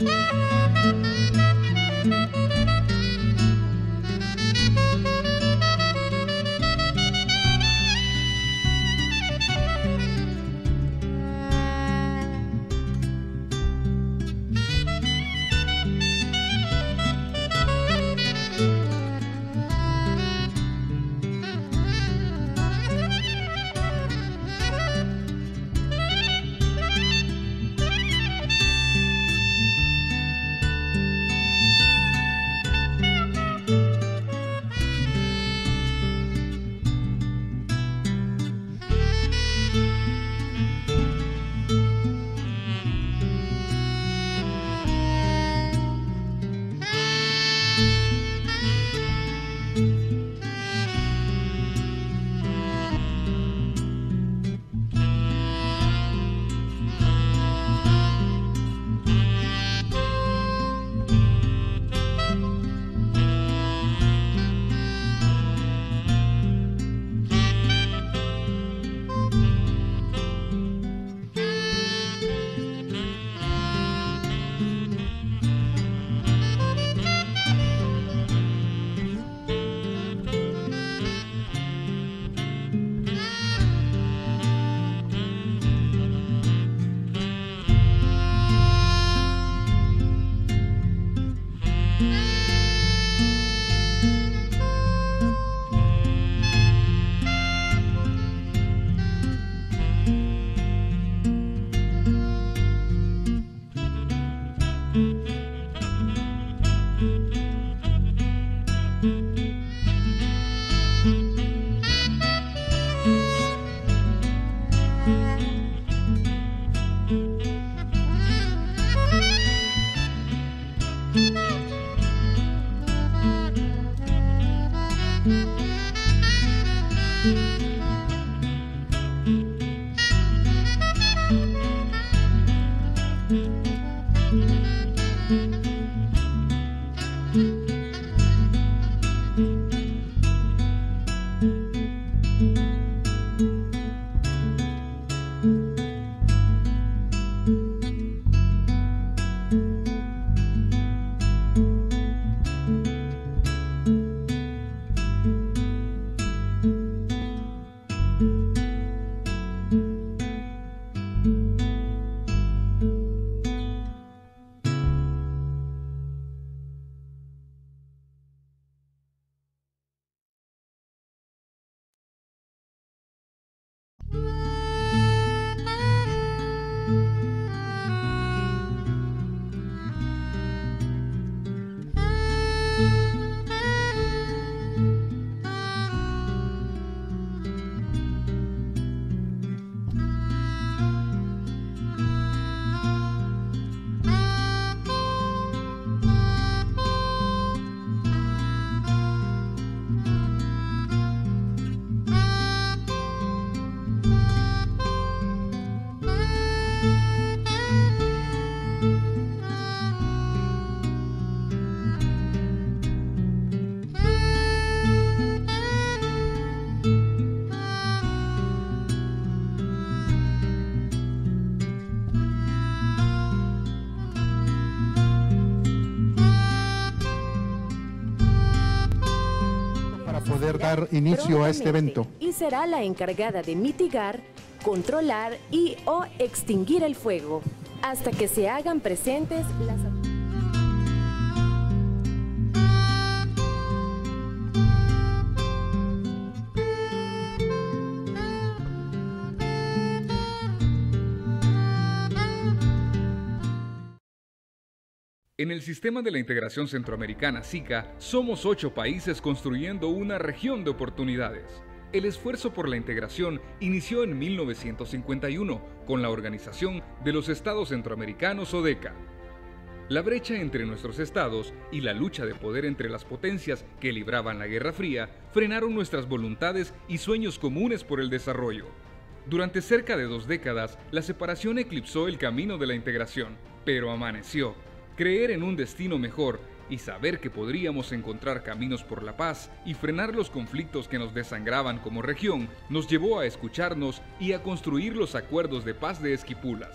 poder dar inicio a este evento. Y será la encargada de mitigar, controlar y o extinguir el fuego, hasta que se hagan presentes las... En el sistema de la integración centroamericana SICA, somos 8 países construyendo una región de oportunidades. El esfuerzo por la integración inició en 1951 con la Organización de los Estados Centroamericanos ODECA. La brecha entre nuestros estados y la lucha de poder entre las potencias que libraban la Guerra Fría frenaron nuestras voluntades y sueños comunes por el desarrollo. Durante cerca de 2 décadas, la separación eclipsó el camino de la integración, pero amaneció. Creer en un destino mejor y saber que podríamos encontrar caminos por la paz y frenar los conflictos que nos desangraban como región nos llevó a escucharnos y a construir los acuerdos de paz de Esquipulas.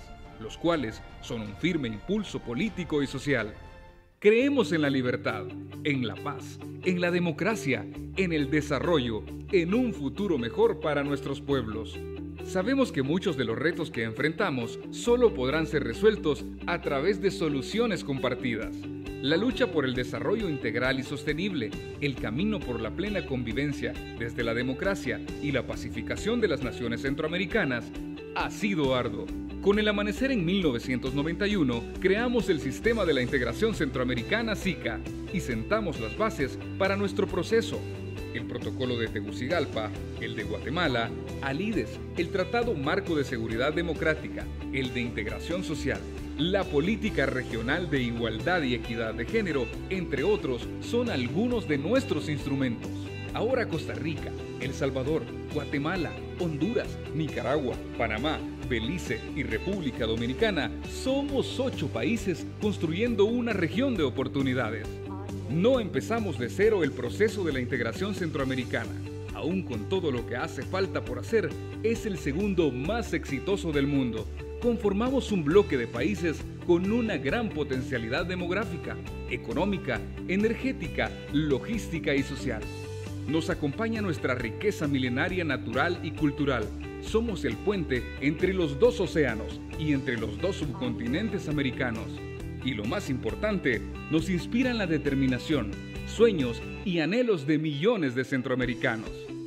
los cuales son un firme impulso político y social. Creemos en la libertad, en la paz, en la democracia, en el desarrollo, en un futuro mejor para nuestros pueblos. Sabemos que muchos de los retos que enfrentamos solo podrán ser resueltos a través de soluciones compartidas. La lucha por el desarrollo integral y sostenible, el camino por la plena convivencia desde la democracia y la pacificación de las naciones centroamericanas ha sido arduo. Con el amanecer en 1991, creamos el Sistema de la Integración Centroamericana SICA y sentamos las bases para nuestro proceso. El Protocolo de Tegucigalpa, el de Guatemala, ALIDES, el Tratado Marco de Seguridad Democrática, el de Integración Social, la Política Regional de Igualdad y Equidad de Género, entre otros, son algunos de nuestros instrumentos. Ahora Costa Rica, El Salvador, Guatemala, Honduras, Nicaragua, Panamá, Belice y República Dominicana somos 8 países construyendo una región de oportunidades. No empezamos de cero el proceso de la integración centroamericana. Aún con todo lo que hace falta por hacer, es el segundo más exitoso del mundo. Conformamos un bloque de países con una gran potencialidad demográfica, económica, energética, logística y social. Nos acompaña nuestra riqueza milenaria natural y cultural. Somos el puente entre los 2 océanos y entre los 2 subcontinentes americanos. Y lo más importante, nos inspiran la determinación, sueños y anhelos de millones de centroamericanos.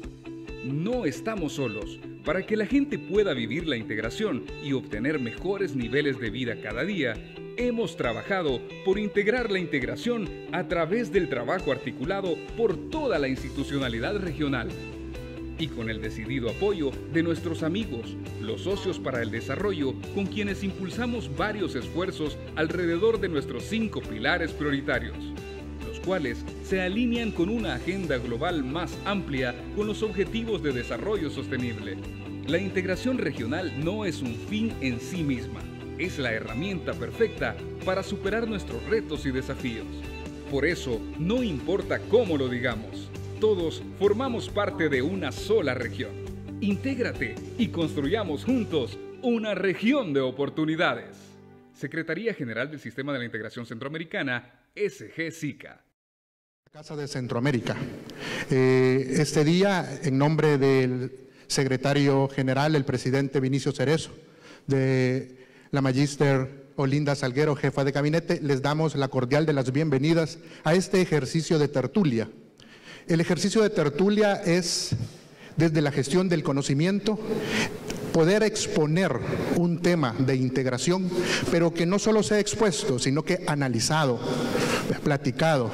No estamos solos. Para que la gente pueda vivir la integración y obtener mejores niveles de vida cada día, hemos trabajado por integrar la integración a través del trabajo articulado por toda la institucionalidad regional y con el decidido apoyo de nuestros amigos, los socios para el desarrollo, con quienes impulsamos varios esfuerzos alrededor de nuestros 5 pilares prioritarios, los cuales se alinean con una agenda global más amplia con los objetivos de desarrollo sostenible. La integración regional no es un fin en sí misma, es la herramienta perfecta para superar nuestros retos y desafíos. Por eso, no importa cómo lo digamos, todos formamos parte de una sola región. Intégrate y construyamos juntos una región de oportunidades. Secretaría General del Sistema de la Integración Centroamericana, SG-SICA. Casa de Centroamérica. Este día, en nombre del secretario general, el presidente Vinicio Cerezo, de la magíster Olinda Salguero, jefa de gabinete, les damos la cordial de las bienvenidas a este ejercicio de tertulia. El ejercicio de tertulia es, desde la gestión del conocimiento, poder exponer un tema de integración, pero que no solo sea expuesto, sino que analizado, platicado.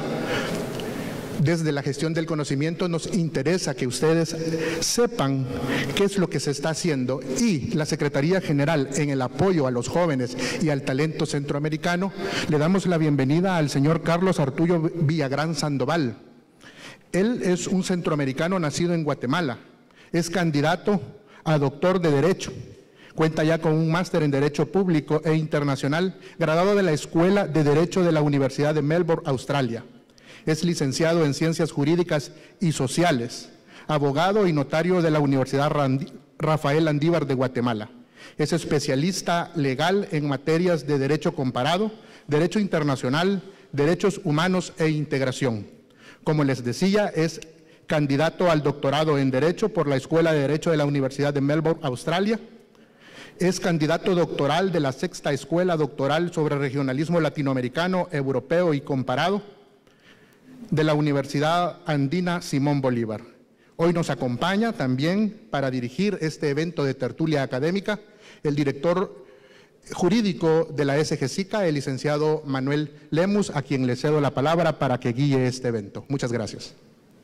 Desde la gestión del conocimiento nos interesa que ustedes sepan qué es lo que se está haciendo, y la Secretaría General, en el apoyo a los jóvenes y al talento centroamericano, le damos la bienvenida al señor Carlos Arturo Villagrán Sandoval. Él es un centroamericano nacido en Guatemala, es candidato a doctor de Derecho, cuenta ya con un máster en Derecho Público e Internacional, graduado de la Escuela de Derecho de la Universidad de Melbourne, Australia. Es licenciado en Ciencias Jurídicas y Sociales, abogado y notario de la Universidad Rafael Landívar de Guatemala. Es especialista legal en materias de Derecho Comparado, Derecho Internacional, Derechos Humanos e Integración. Como les decía, es candidato al doctorado en Derecho por la Escuela de Derecho de la Universidad de Melbourne, Australia. Es candidato doctoral de la 6ª Escuela Doctoral sobre Regionalismo Latinoamericano, Europeo y Comparado de la Universidad Andina Simón Bolívar. Hoy nos acompaña también para dirigir este evento de tertulia académica el director jurídico de la SG-SICA, el licenciado Manuel Lemus, a quien le cedo la palabra para que guíe este evento. Muchas gracias.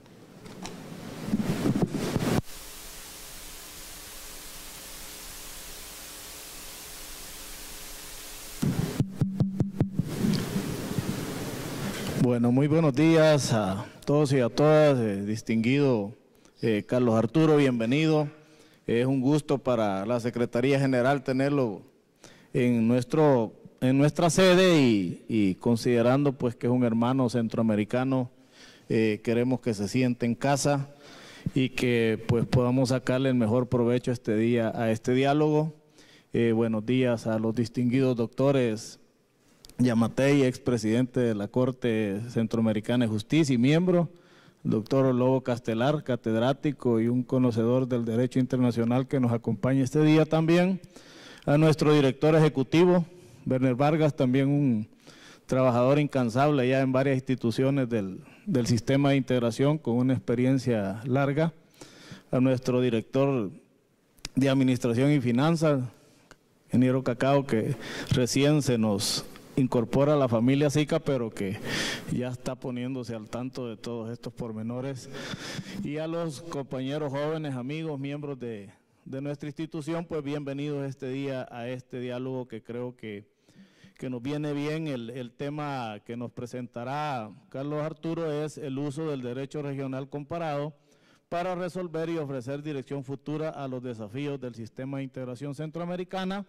Bueno, muy buenos días a todos y a todas, distinguido Carlos Arturo, bienvenido. Es un gusto para la Secretaría General tenerlo en nuestra sede y considerando pues que es un hermano centroamericano, queremos que se siente en casa y que pues podamos sacarle el mejor provecho este día a este diálogo. Buenos días a los distinguidos doctores Yamatei, expresidente de la Corte Centroamericana de Justicia y miembro, el doctor Lobo Castelar, catedrático y un conocedor del derecho internacional que nos acompaña este día también, a nuestro director ejecutivo, Werner Vargas, también un trabajador incansable ya en varias instituciones del sistema de integración con una experiencia larga, a nuestro director de Administración y Finanzas, ingeniero Cacao, que recién se nos incorpora a la familia SICA, pero que ya está poniéndose al tanto de todos estos pormenores, y a los compañeros jóvenes, amigos, miembros de nuestra institución, pues bienvenidos este día a este diálogo que creo que nos viene bien. El tema que nos presentará Carlos Arturo es el uso del derecho regional comparado para resolver y ofrecer dirección futura a los desafíos del sistema de integración centroamericana,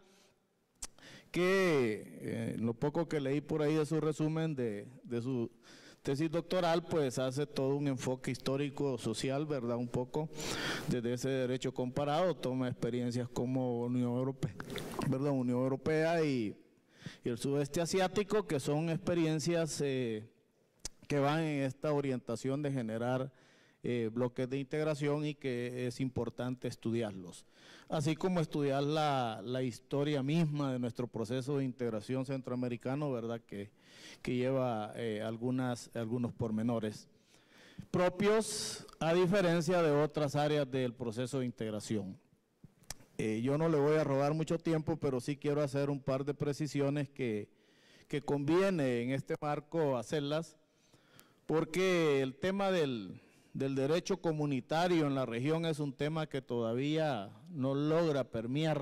que lo poco que leí por ahí de su resumen de su tesis doctoral, pues hace todo un enfoque histórico, social, ¿verdad? Un poco desde ese derecho comparado, toma experiencias como Unión Europea y el sudeste asiático, que son experiencias que van en esta orientación de generar bloques de integración y que es importante estudiarlos, así como estudiar la historia misma de nuestro proceso de integración centroamericano, ¿verdad? Que lleva algunos pormenores propios, a diferencia de otras áreas del proceso de integración. Yo no le voy a robar mucho tiempo, pero sí quiero hacer un par de precisiones que conviene en este marco hacerlas, porque el tema del derecho comunitario en la región es un tema que todavía no logra permear,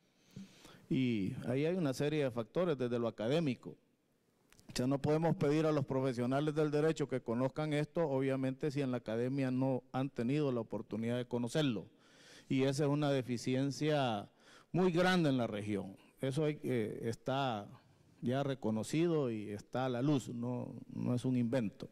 y ahí hay una serie de factores desde lo académico. O sea, no podemos pedir a los profesionales del derecho que conozcan esto, obviamente, si en la academia no han tenido la oportunidad de conocerlo, y esa es una deficiencia muy grande en la región. Eso está ya reconocido y está a la luz, no es un invento.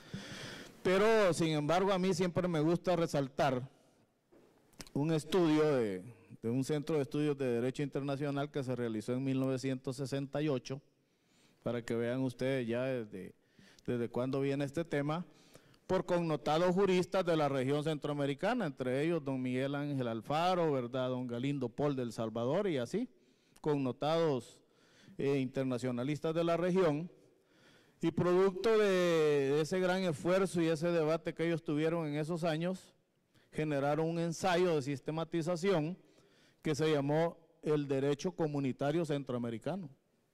Pero, sin embargo, a mí siempre me gusta resaltar un estudio de un centro de estudios de Derecho Internacional que se realizó en 1968, para que vean ustedes ya desde cuándo viene este tema, por connotados juristas de la región centroamericana, entre ellos don Miguel Ángel Alfaro, ¿verdad?, don Galindo Pol del Salvador y así, connotados internacionalistas de la región. Y producto de ese gran esfuerzo y ese debate que ellos tuvieron en esos años, generaron un ensayo de sistematización que se llamó el Derecho Comunitario Centroamericano.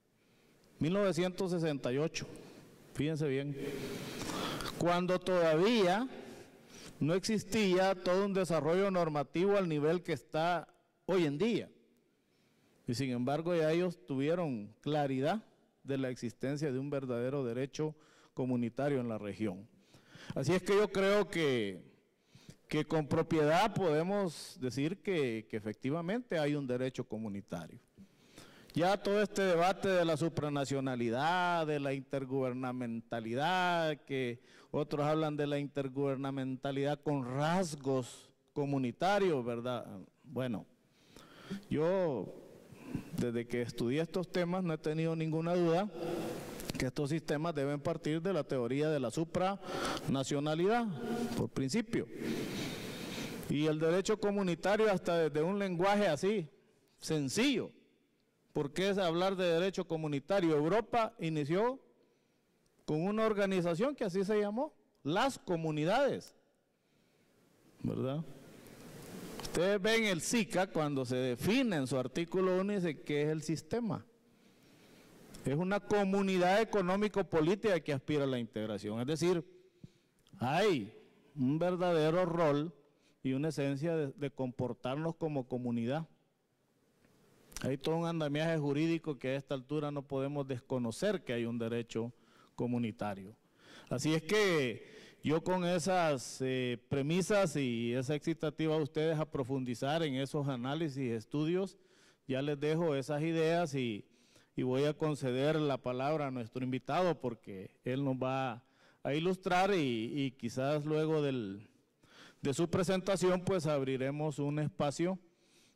1968, fíjense bien, cuando todavía no existía todo un desarrollo normativo al nivel que está hoy en día. Y sin embargo ya ellos tuvieron claridad de la existencia de un verdadero derecho comunitario en la región. Así es que yo creo que con propiedad podemos decir que efectivamente hay un derecho comunitario. Ya todo este debate de la supranacionalidad, de la intergubernamentalidad, que otros hablan de la intergubernamentalidad con rasgos comunitarios, ¿verdad? Bueno, yo desde que estudié estos temas no he tenido ninguna duda que estos sistemas deben partir de la teoría de la supranacionalidad, por principio. Y el derecho comunitario, hasta desde un lenguaje así, sencillo. ¿Por qué es hablar de derecho comunitario? Europa inició con una organización que así se llamó, las comunidades, ¿verdad? Ustedes ven el SICA cuando se define en su artículo 1 y dice que es el sistema. Es una comunidad económico-política que aspira a la integración. Es decir, hay un verdadero rol y una esencia de comportarnos como comunidad. Hay todo un andamiaje jurídico que a esta altura no podemos desconocer que hay un derecho comunitario. Así es que yo con esas premisas y esa excitativa a ustedes a profundizar en esos análisis y estudios, ya les dejo esas ideas y voy a conceder la palabra a nuestro invitado porque él nos va a ilustrar y quizás luego de su presentación pues abriremos un espacio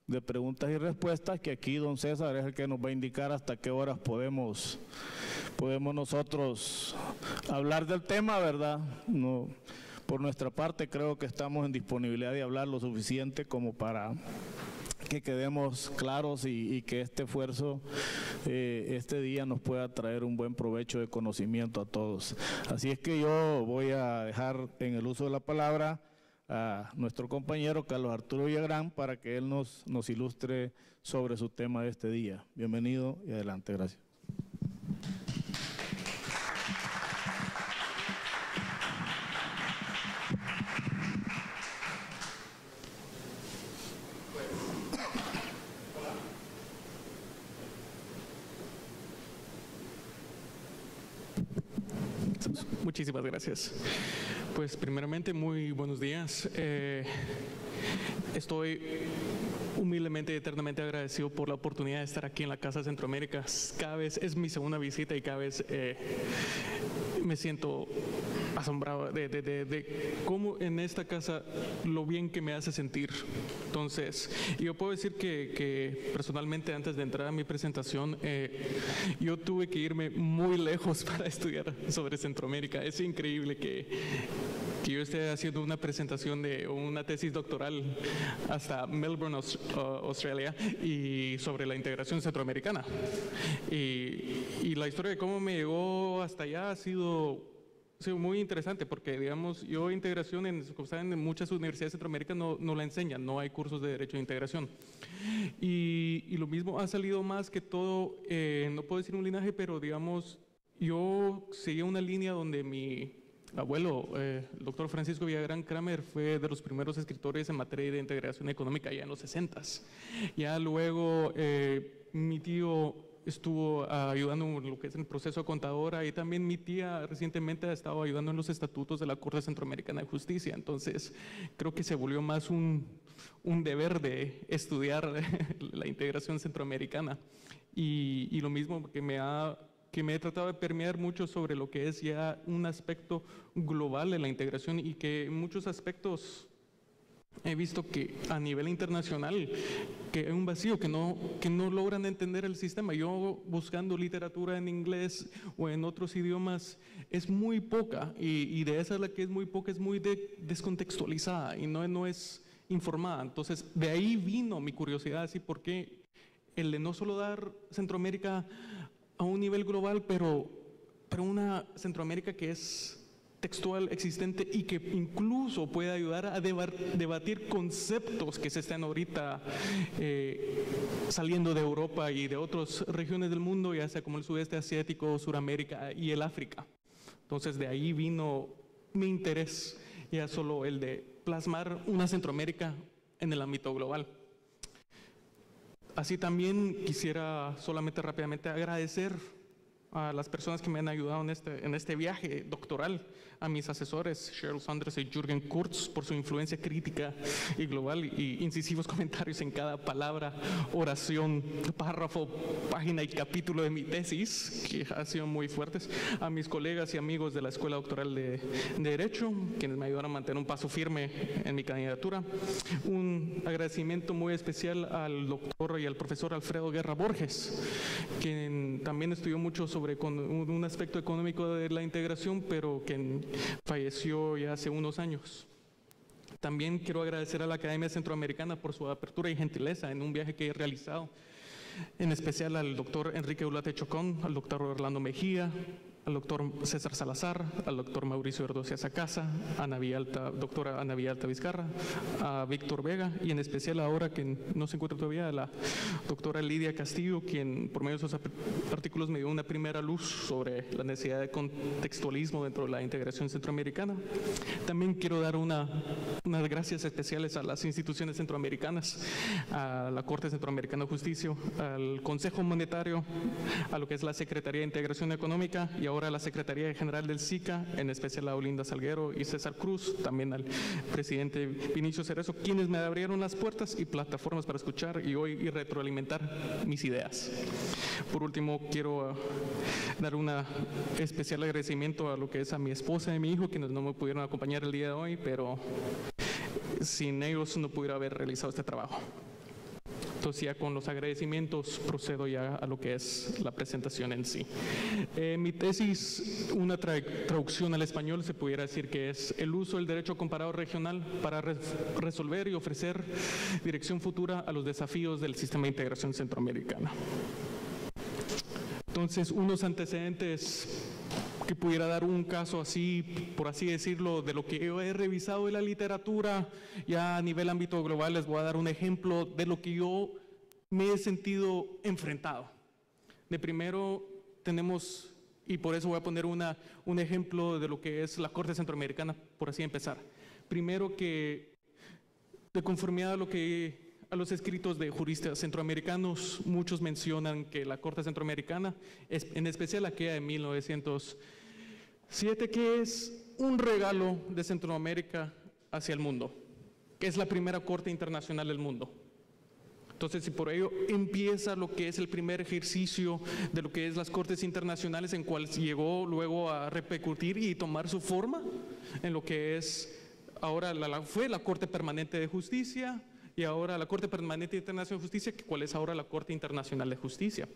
de preguntas y respuestas, que aquí don César es el que nos va a indicar hasta qué horas podemos nosotros hablar del tema, ¿verdad? No, por nuestra parte creo que estamos en disponibilidad de hablar lo suficiente como para que quedemos claros y que este esfuerzo, este día nos pueda traer un buen provecho de conocimiento a todos. Así es que yo voy a dejar en el uso de la palabra a nuestro compañero Carlos Arturo Villagrán para que él nos ilustre sobre su tema de este día. Bienvenido y adelante, gracias. Muchísimas gracias. Pues primeramente, muy buenos días. Estoy humildemente y eternamente agradecido por la oportunidad de estar aquí en la Casa Centroamérica. Cada vez es mi segunda visita y cada vez me siento asombrado de cómo en esta casa lo bien que me hace sentir. Entonces, yo puedo decir que personalmente, antes de entrar a mi presentación, yo tuve que irme muy lejos para estudiar sobre Centroamérica. Es increíble que yo esté haciendo una presentación de una tesis doctoral hasta Melbourne, Australia, y sobre la integración centroamericana. Y la historia de cómo me llegó hasta allá ha sido muy interesante, porque digamos, yo integración en muchas universidades centroamericanas no la enseñan, no hay cursos de derecho de integración. Y lo mismo ha salido más que todo, no puedo decir un linaje, pero digamos, yo seguía una línea donde mi abuelo, el doctor Francisco Villagrán Kramer, fue de los primeros escritores en materia de integración económica ya en los 60s. Ya luego mi tío estuvo ayudando en lo que es el proceso de contadora, y también mi tía recientemente ha estado ayudando en los estatutos de la Corte Centroamericana de Justicia. Entonces creo que se volvió más un deber de estudiar la integración centroamericana, y lo mismo que me he tratado de permear mucho sobre lo que es ya un aspecto global de la integración, y que en muchos aspectos he visto que a nivel internacional que hay un vacío, que no logran entender el sistema. Yo buscando literatura en inglés o en otros idiomas es muy poca, y de esa la que es muy poca es muy descontextualizada y no es informada. Entonces de ahí vino mi curiosidad, así porque el de no solo dar Centroamérica a un nivel global, pero una Centroamérica que es textual, existente, y que incluso puede ayudar a debatir conceptos que se están ahorita saliendo de Europa y de otras regiones del mundo, ya sea como el sudeste asiático, Suramérica y el África. Entonces de ahí vino mi interés, ya solo el de plasmar una Centroamérica en el ámbito global. Así también quisiera solamente rápidamente agradecer a las personas que me han ayudado en este viaje doctoral, a mis asesores Cheryl Saunders y Jürgen Kurz, por su influencia crítica y global y incisivos comentarios en cada palabra, oración, párrafo, página y capítulo de mi tesis, que han sido muy fuertes. A mis colegas y amigos de la Escuela Doctoral de Derecho, quienes me ayudaron a mantener un paso firme en mi candidatura. Un agradecimiento muy especial al doctor y al profesor Alfredo Guerra Borges, quien también estudió mucho sobre un aspecto económico de la integración, pero que falleció ya hace unos años. También quiero agradecer a la Academia Centroamericana por su apertura y gentileza en un viaje que he realizado, en especial al doctor Enrique Ulate Chocón, al doctor Orlando Mejía, al doctor César Salazar, al doctor Mauricio Erdocia Sacasa, doctora Ana Villalta Vizcarra, a Víctor Vega, y en especial ahora que no se encuentra todavía, a la doctora Lidia Castillo, quien por medio de sus artículos me dio una primera luz sobre la necesidad de contextualismo dentro de la integración centroamericana. También quiero dar unas gracias especiales a las instituciones centroamericanas, a la Corte Centroamericana de Justicia, al Consejo Monetario, a lo que es la Secretaría de Integración Económica, y ahora a la Secretaría General del SICA, en especial a Olinda Salguero y César Cruz, también al presidente Vinicio Cerezo, quienes me abrieron las puertas y plataformas para escuchar y retroalimentar mis ideas. Por último, quiero dar un especial agradecimiento a lo que es a mi esposa y mi hijo, quienes no me pudieron acompañar el día de hoy, pero sin ellos no pudiera haber realizado este trabajo. Entonces ya con los agradecimientos procedo ya a lo que es la presentación en sí. Mi tesis, una traducción al español, se pudiera decir que es el uso del derecho comparado regional para resolver y ofrecer dirección futura a los desafíos del sistema de integración centroamericana. Entonces, unos antecedentes que pudiera dar un caso así, por así decirlo, de lo que yo he revisado de la literatura, ya a nivel ámbito global les voy a dar un ejemplo de lo que yo me he sentido enfrentado. De primero tenemos, y por eso voy a poner un ejemplo de lo que es la Corte Centroamericana, por así empezar. Primero que, de conformidad a los escritos de juristas centroamericanos, muchos mencionan que la Corte Centroamericana, en especial aquella de 1907, que es un regalo de Centroamérica hacia el mundo, que es la primera Corte Internacional del mundo. Entonces, y por ello empieza lo que es el primer ejercicio de lo que es las Cortes Internacionales, en cual llegó luego a repercutir y tomar su forma en lo que es ahora fue la Corte Permanente de Justicia, y ahora la Corte Permanente Internacional de Justicia, cuál es ahora la Corte Internacional de Justicia.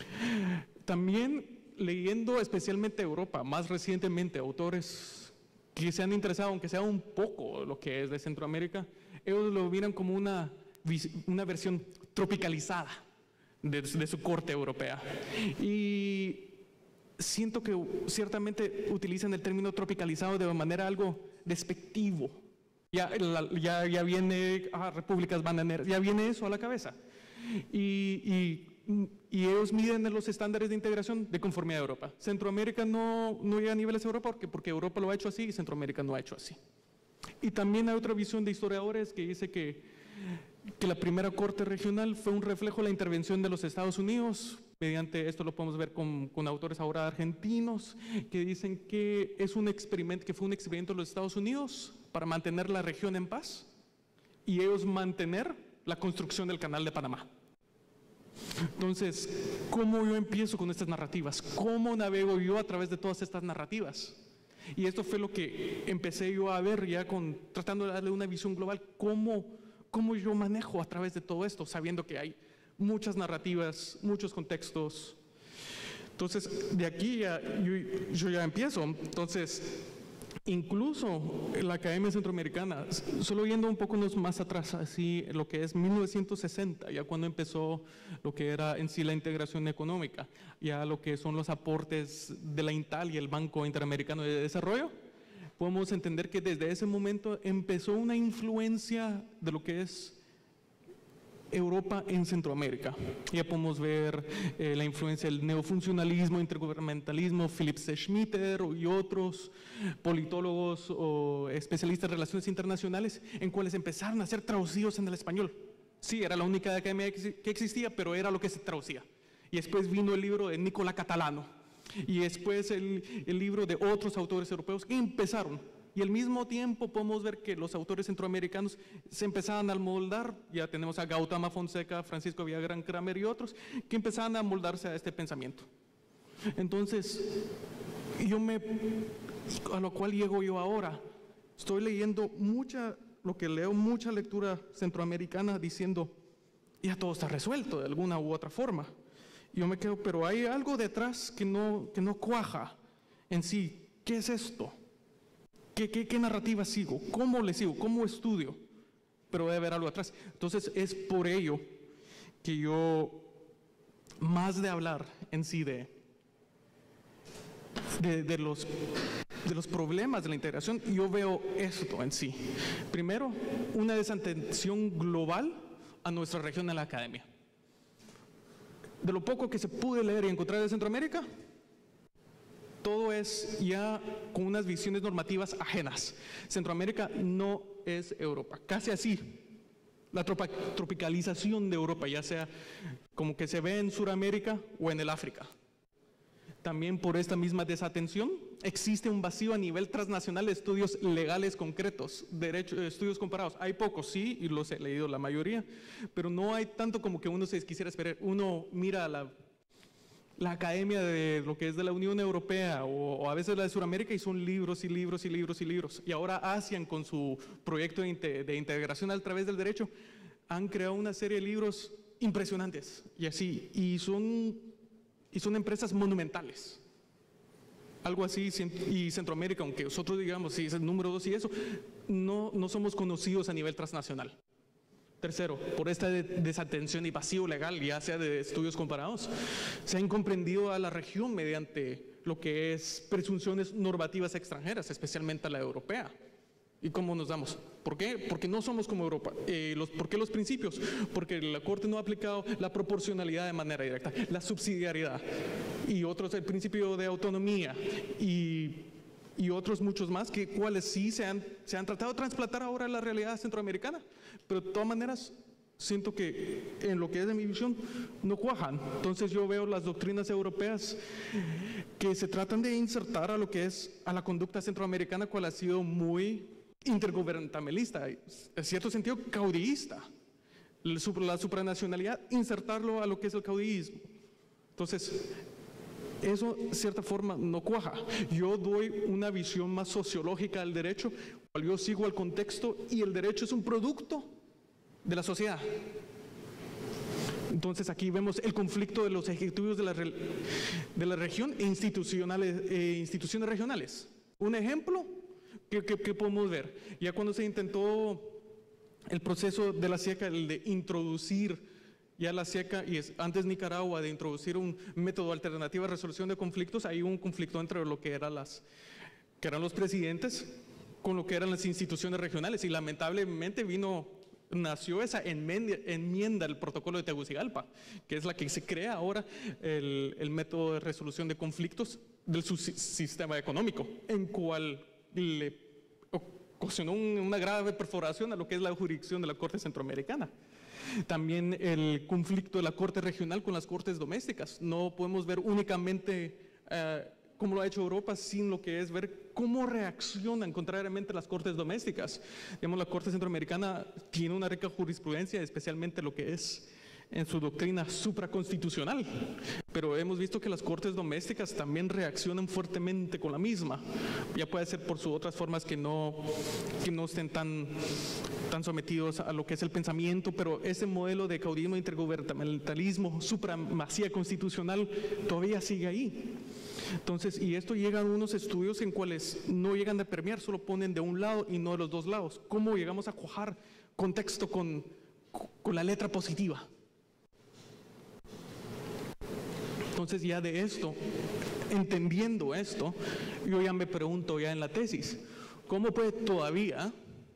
También leyendo especialmente Europa, más recientemente, autores que se han interesado, aunque sea un poco lo que es de Centroamérica, ellos lo miran como una versión tropicalizada de su Corte Europea. Y siento que ciertamente utilizan el término tropicalizado de manera algo despectivo. Ya viene, repúblicas bananeras, ya viene eso a la cabeza. Y ellos miden los estándares de integración de conformidad a Europa. Centroamérica no llega a niveles de Europa porque Europa lo ha hecho así y Centroamérica no ha hecho así. Y también hay otra visión de historiadores que dice que la primera corte regional fue un reflejo de la intervención de los Estados Unidos. Mediante esto lo podemos ver con autores ahora argentinos que dicen que es un experimento, que fue un experimento de los Estados Unidos para mantener la región en paz y ellos mantener la construcción del Canal de Panamá. Entonces, ¿cómo yo empiezo con estas narrativas? ¿Cómo navego yo a través de todas estas narrativas? Y esto fue lo que empecé yo a ver ya tratando de darle una visión global, cómo yo manejo a través de todo esto, sabiendo que hay muchas narrativas, muchos contextos. Entonces, de aquí yo ya empiezo. Entonces, incluso en la Academia Centroamericana, solo yendo un poco más atrás, así lo que es 1960, ya cuando empezó lo que era en sí la integración económica, ya lo que son los aportes de la INTAL y el Banco Interamericano de Desarrollo, podemos entender que desde ese momento empezó una influencia de lo que es Europa en Centroamérica. Ya podemos ver la influencia del neofuncionalismo, intergubernamentalismo, Philip C. Schmitter y otros politólogos o especialistas en relaciones internacionales, en cuales empezaron a ser traducidos en el español. Sí, era la única academia que existía, pero era lo que se traducía. Y después vino el libro de Nicola Catalano, y después el libro de otros autores europeos que empezaron. Y al mismo tiempo podemos ver que los autores centroamericanos se empezaban a moldar. Ya tenemos a Gautama Fonseca, Francisco Villagrán Kramer y otros que empezaban a moldarse a este pensamiento. Entonces, a lo cual llego yo ahora. Estoy leyendo mucha lectura centroamericana diciendo, ya todo está resuelto de alguna u otra forma. Yo me quedo, pero hay algo detrás que no cuaja en sí. ¿Qué es esto? ¿Qué narrativa sigo? ¿Cómo le sigo? ¿Cómo estudio? Pero debe haber algo atrás. Entonces es por ello que yo, más de hablar en sí de los problemas de la integración, yo veo esto en sí. Primero, una desatención global a nuestra región en la academia. De lo poco que se pude leer y encontrar de Centroamérica, todo es ya con unas visiones normativas ajenas. Centroamérica no es Europa, casi así. La tropicalización de Europa, ya sea como que se ve en Sudamérica o en el África. También por esta misma desatención existe un vacío a nivel transnacional de estudios legales concretos, estudios comparados. Hay pocos, sí, y los he leído la mayoría, pero no hay tanto como que uno se quisiera esperar. Uno mira la academia de lo que es de la Unión Europea o a veces la de Sudamérica y son libros y libros y libros y libros. Y ahora ASEAN con su proyecto de integración a través del derecho han creado una serie de libros impresionantes y así, y son empresas monumentales. Algo así, y Centroamérica, aunque nosotros digamos, sí, es el número 2 y eso, no somos conocidos a nivel transnacional. Tercero, por esta desatención y vacío legal, ya sea de estudios comparados, se ha incomprendido a la región mediante lo que es presunciones normativas extranjeras, especialmente a la europea. ¿Y cómo nos damos? ¿Por qué? Porque no somos como Europa. ¿Por qué los principios? Porque la Corte no ha aplicado la proporcionalidad de manera directa, la subsidiariedad, y otros, el principio de autonomía, y otros muchos más, cuales sí se han tratado de trasplantar ahora a la realidad centroamericana. Pero de todas maneras, siento que en lo que es de mi visión, no cuajan. Entonces yo veo las doctrinas europeas que se tratan de insertar a lo que es a la conducta centroamericana, cual ha sido muy intergubernamentalista, en cierto sentido caudillista. La supranacionalidad, insertarlo a lo que es el caudillismo. Entonces, eso, de cierta forma, no cuaja. Yo doy una visión más sociológica del derecho, cual yo sigo el contexto, y el derecho es un producto de la sociedad. Entonces, aquí vemos el conflicto de los ejecutivos de la región e instituciones regionales. Un ejemplo que podemos ver, ya cuando se intentó el proceso de la CIECA, el de introducir ya la CIECA, y antes Nicaragua, de introducir un método alternativo de resolución de conflictos, hay un conflicto entre lo que eran los presidentes con lo que eran las instituciones regionales, y lamentablemente nació esa enmienda al protocolo de Tegucigalpa, que es la que se crea ahora el método de resolución de conflictos del sistema económico, en cual le ocasionó una grave perforación a lo que es la jurisdicción de la Corte Centroamericana. También el conflicto de la Corte Regional con las Cortes Domésticas. No podemos ver únicamente como lo ha hecho Europa, sin lo que es ver cómo reaccionan contrariamente las Cortes Domésticas. Digamos, la Corte Centroamericana tiene una rica jurisprudencia, especialmente lo que es en su doctrina supraconstitucional, pero hemos visto que las Cortes Domésticas también reaccionan fuertemente con la misma. Ya puede ser por sus otras formas que no estén tan sometidos a lo que es el pensamiento, pero ese modelo de caudillismo, intergubernamentalismo, supremacía constitucional todavía sigue ahí. Entonces, y esto llega a unos estudios en cuales no llegan a permear, solo ponen de un lado y no de los dos lados. ¿Cómo llegamos a cuajar contexto con la letra positiva? Entonces, ya de esto, entendiendo esto, yo ya me pregunto ya en la tesis, ¿cómo puede todavía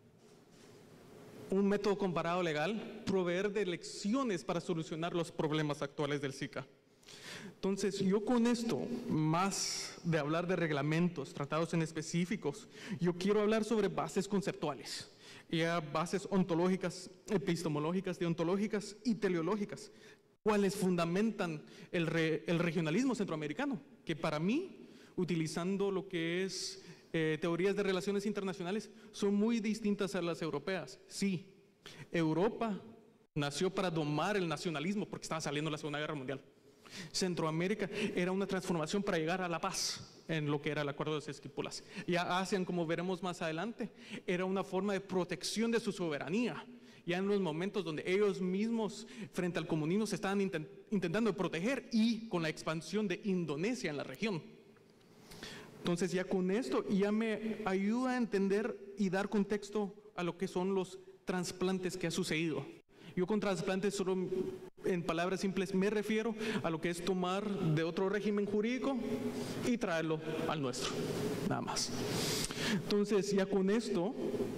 un método comparado legal proveer de lecciones para solucionar los problemas actuales del SICA? Entonces, yo con esto, más de hablar de reglamentos, tratados en específicos, yo quiero hablar sobre bases conceptuales, ya bases ontológicas, epistemológicas, deontológicas y teleológicas, cuales fundamentan el regionalismo centroamericano, que para mí, utilizando lo que es teorías de relaciones internacionales, son muy distintas a las europeas. Sí, Europa nació para domar el nacionalismo porque estaba saliendo la Segunda Guerra Mundial. Centroamérica era una transformación para llegar a la paz en lo que era el Acuerdo de Esquipulas. Ya Asia, como veremos más adelante, era una forma de protección de su soberanía. Ya en los momentos donde ellos mismos frente al comunismo se estaban intentando proteger, y con la expansión de Indonesia en la región. Entonces ya con esto ya me ayuda a entender y dar contexto a lo que son los trasplantes que ha sucedido. Yo con trasplantes solo, en palabras simples, me refiero a lo que es tomar de otro régimen jurídico y traerlo al nuestro, nada más. Entonces ya con esto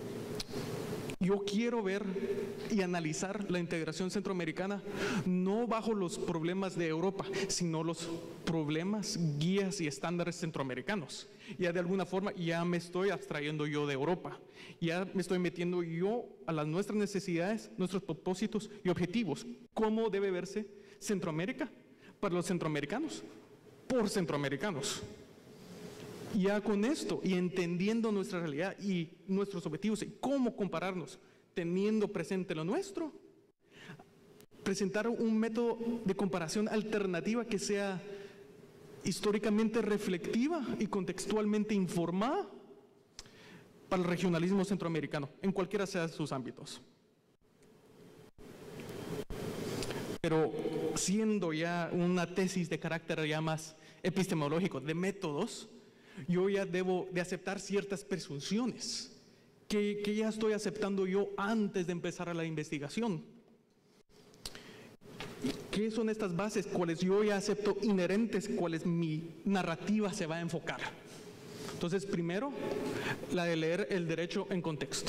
yo quiero ver y analizar la integración centroamericana no bajo los problemas de Europa, sino los problemas, guías y estándares centroamericanos. Ya de alguna forma ya me estoy abstrayendo yo de Europa, ya me estoy metiendo yo a nuestras necesidades, nuestros propósitos y objetivos. ¿Cómo debe verse Centroamérica para los centroamericanos? Por centroamericanos. Ya con esto y entendiendo nuestra realidad y nuestros objetivos y cómo compararnos, teniendo presente lo nuestro, presentar un método de comparación alternativa que sea históricamente reflexiva y contextualmente informada para el regionalismo centroamericano, en cualquiera sea sus ámbitos. Pero siendo ya una tesis de carácter ya más epistemológico, de métodos, yo ya debo de aceptar ciertas presunciones que ya estoy aceptando yo antes de empezar a la investigación. ¿Qué son estas bases? Cuáles yo ya acepto inherentes, cuáles mi narrativa se va a enfocar. Entonces, primero, la de leer el derecho en contexto.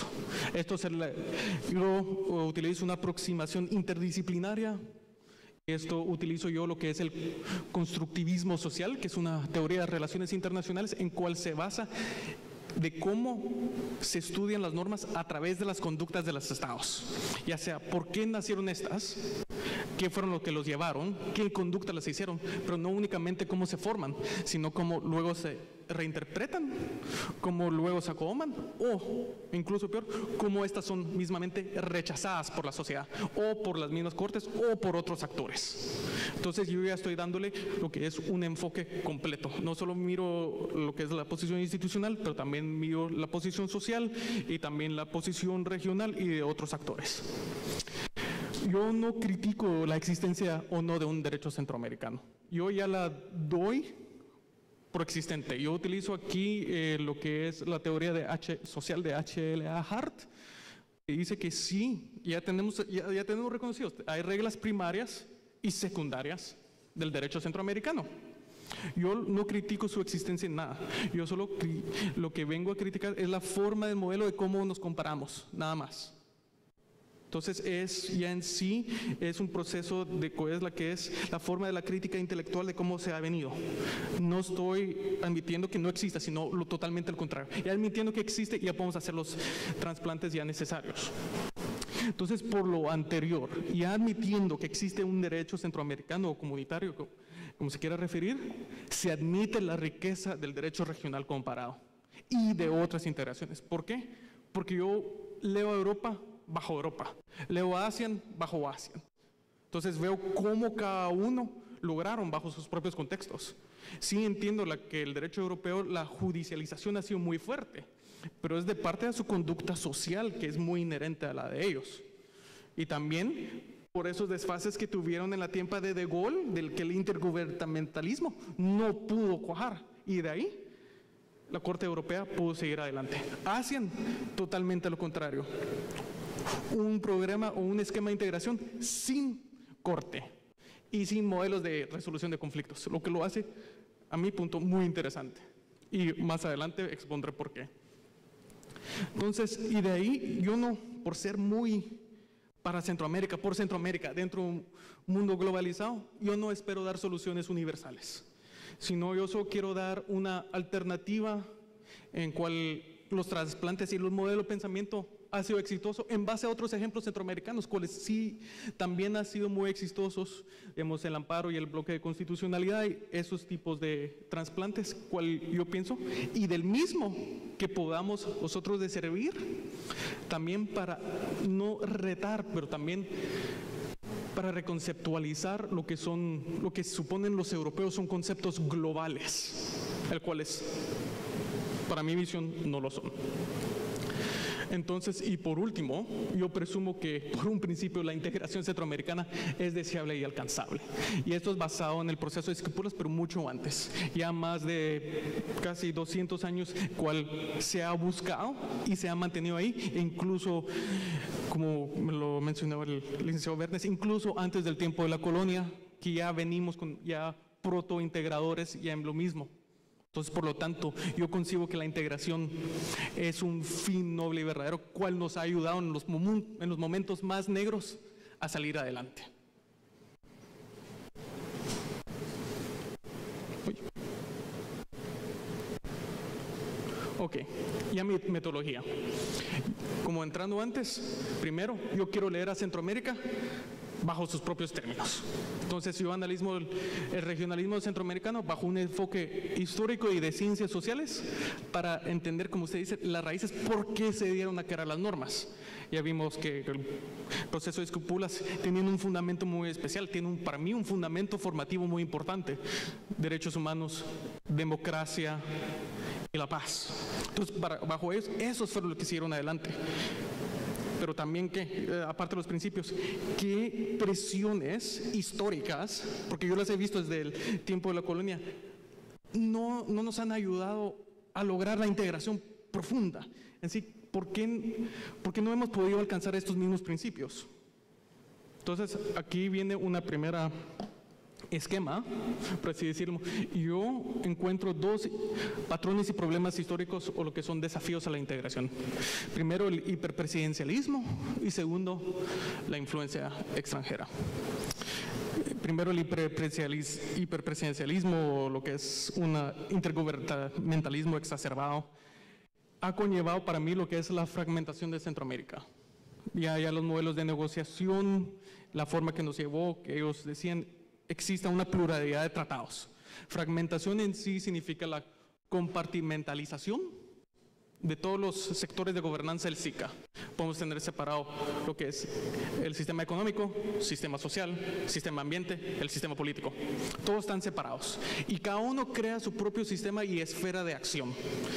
Yo utilizo una aproximación interdisciplinaria. Esto utilizo yo lo que es el constructivismo social, que es una teoría de relaciones internacionales en cual se basa de cómo se estudian las normas a través de las conductas de los estados. Ya sea por qué nacieron estas, qué fueron lo que los llevaron, qué conductas las hicieron, pero no únicamente cómo se forman, sino cómo luego se reinterpretan, cómo luego se acomodan, o incluso peor, cómo estas son mismamente rechazadas por la sociedad, o por las mismas cortes, o por otros actores. Entonces yo ya estoy dándole lo que es un enfoque completo. No solo miro lo que es la posición institucional, pero también miro la posición social y también la posición regional y de otros actores. Yo no critico la existencia o no de un derecho centroamericano. Yo ya la doy por existente. Yo utilizo aquí lo que es la teoría social de H.L.A. Hart, que dice que sí, ya tenemos reconocidos. Hay reglas primarias y secundarias del derecho centroamericano. Yo no critico su existencia en nada. Yo solo lo que vengo a criticar es la forma del modelo de cómo nos comparamos, nada más. Entonces ya en sí es un proceso de que es la forma de la crítica intelectual de cómo se ha venido. No estoy admitiendo que no exista, sino totalmente al contrario. Ya admitiendo que existe, ya podemos hacer los trasplantes ya necesarios. Entonces, por lo anterior, ya admitiendo que existe un derecho centroamericano o comunitario, como se quiera referir, se admite la riqueza del derecho regional comparado y de otras integraciones. ¿Por qué? Porque yo leo a Europa bajo Europa, leo a ASEAN bajo ASEAN. Entonces veo cómo cada uno lograron bajo sus propios contextos. Sí entiendo que el derecho europeo, la judicialización ha sido muy fuerte, pero es de parte de su conducta social que es muy inherente a la de ellos. Y también por esos desfases que tuvieron en la tiempo de Gaulle, del que el intergubernamentalismo no pudo cuajar. Y de ahí la Corte Europea pudo seguir adelante. ASEAN, totalmente lo contrario. Un programa o un esquema de integración sin corte y sin modelos de resolución de conflictos, lo que lo hace, a mi punto, muy interesante. Y más adelante expondré por qué. Entonces, y de ahí, yo no, por ser muy para Centroamérica, por Centroamérica, dentro de un mundo globalizado, yo no espero dar soluciones universales, sino yo solo quiero dar una alternativa en cual los trasplantes y los modelos de pensamiento ha sido exitoso en base a otros ejemplos centroamericanos, cuales sí también han sido muy exitosos, vemos el amparo y el bloque de constitucionalidad y esos tipos de trasplantes, cual yo pienso, y del mismo que podamos nosotros de servir también para no retar, pero también para reconceptualizar lo que suponen los europeos son conceptos globales, el cuales para mi visión no lo son. Entonces, y por último, yo presumo que por un principio la integración centroamericana es deseable y alcanzable. Y esto es basado en el proceso de Esquipulas, pero mucho antes. Ya más de casi 200 años, cual se ha buscado y se ha mantenido ahí, e incluso, como me lo mencionaba el licenciado Bernes, incluso antes del tiempo de la colonia, que ya venimos con ya protointegradores ya en lo mismo. Entonces, por lo tanto, yo concibo que la integración es un fin noble y verdadero, cual nos ha ayudado en los momentos más negros a salir adelante. Ok, ya mi metodología. Como entrando antes, primero, yo quiero leer a Centroamérica bajo sus propios términos. Entonces yo analizo el regionalismo centroamericano bajo un enfoque histórico y de ciencias sociales para entender, como usted dice, las raíces, por qué se dieron a crear las normas. Ya vimos que el proceso de Esquipulas tiene un fundamento muy especial, tiene para mí un fundamento formativo muy importante: derechos humanos, democracia y la paz. Entonces, bajo ellos, esos fueron los que siguieron adelante. pero también aparte de los principios, qué presiones históricas, porque yo las he visto desde el tiempo de la colonia, no nos han ayudado a lograr la integración profunda. En sí, ¿por qué no hemos podido alcanzar estos mismos principios? Entonces, aquí viene una primera esquema, por así decirlo. Yo encuentro dos patrones y problemas históricos, o lo que son desafíos a la integración. Primero, el hiperpresidencialismo, y segundo, la influencia extranjera. Primero, el hiperpresidencialismo, o lo que es un intergubernamentalismo exacerbado, ha conllevado para mí lo que es la fragmentación de Centroamérica. Ya los modelos de negociación, la forma que nos llevó, que ellos decían, exista una pluralidad de tratados. Fragmentación en sí significa la compartimentalización de todos los sectores de gobernanza del SICA. Podemos tener separado lo que es el sistema económico, sistema social, sistema ambiente, el sistema político. Todos están separados y cada uno crea su propio sistema y esfera de acción.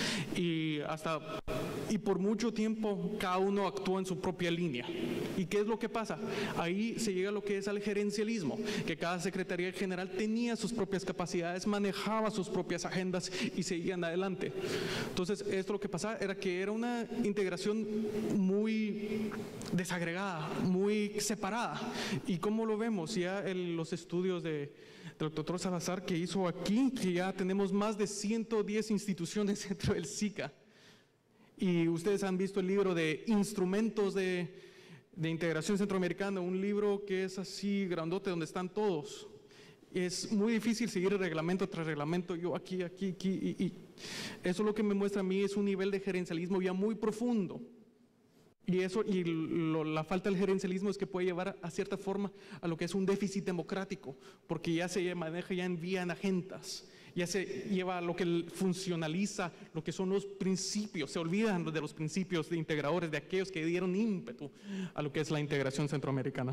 Y por mucho tiempo cada uno actúa en su propia línea. ¿Y qué es lo que pasa? Ahí se llega a lo que es al gerencialismo, que cada Secretaría General tenía sus propias capacidades, manejaba sus propias agendas y seguían adelante. Entonces, esto lo que pasaba era que era una integración muy desagregada, muy separada. ¿Y cómo lo vemos? Ya los estudios del doctor Salazar que hizo aquí, que ya tenemos más de 110 instituciones dentro del SICA. Y ustedes han visto el libro de instrumentos de integración centroamericana, un libro que es así grandote donde están todos. Es muy difícil seguir reglamento tras reglamento, yo aquí, y eso lo que me muestra a mí es un nivel de gerencialismo ya muy profundo. Y la falta del gerencialismo es que puede llevar a cierta forma a lo que es un déficit democrático, porque ya se maneja ya en vía en agendas, ya se lleva a lo que funcionaliza, lo que son los principios, se olvidan de los principios de integradores, de aquellos que dieron ímpetu a lo que es la integración centroamericana.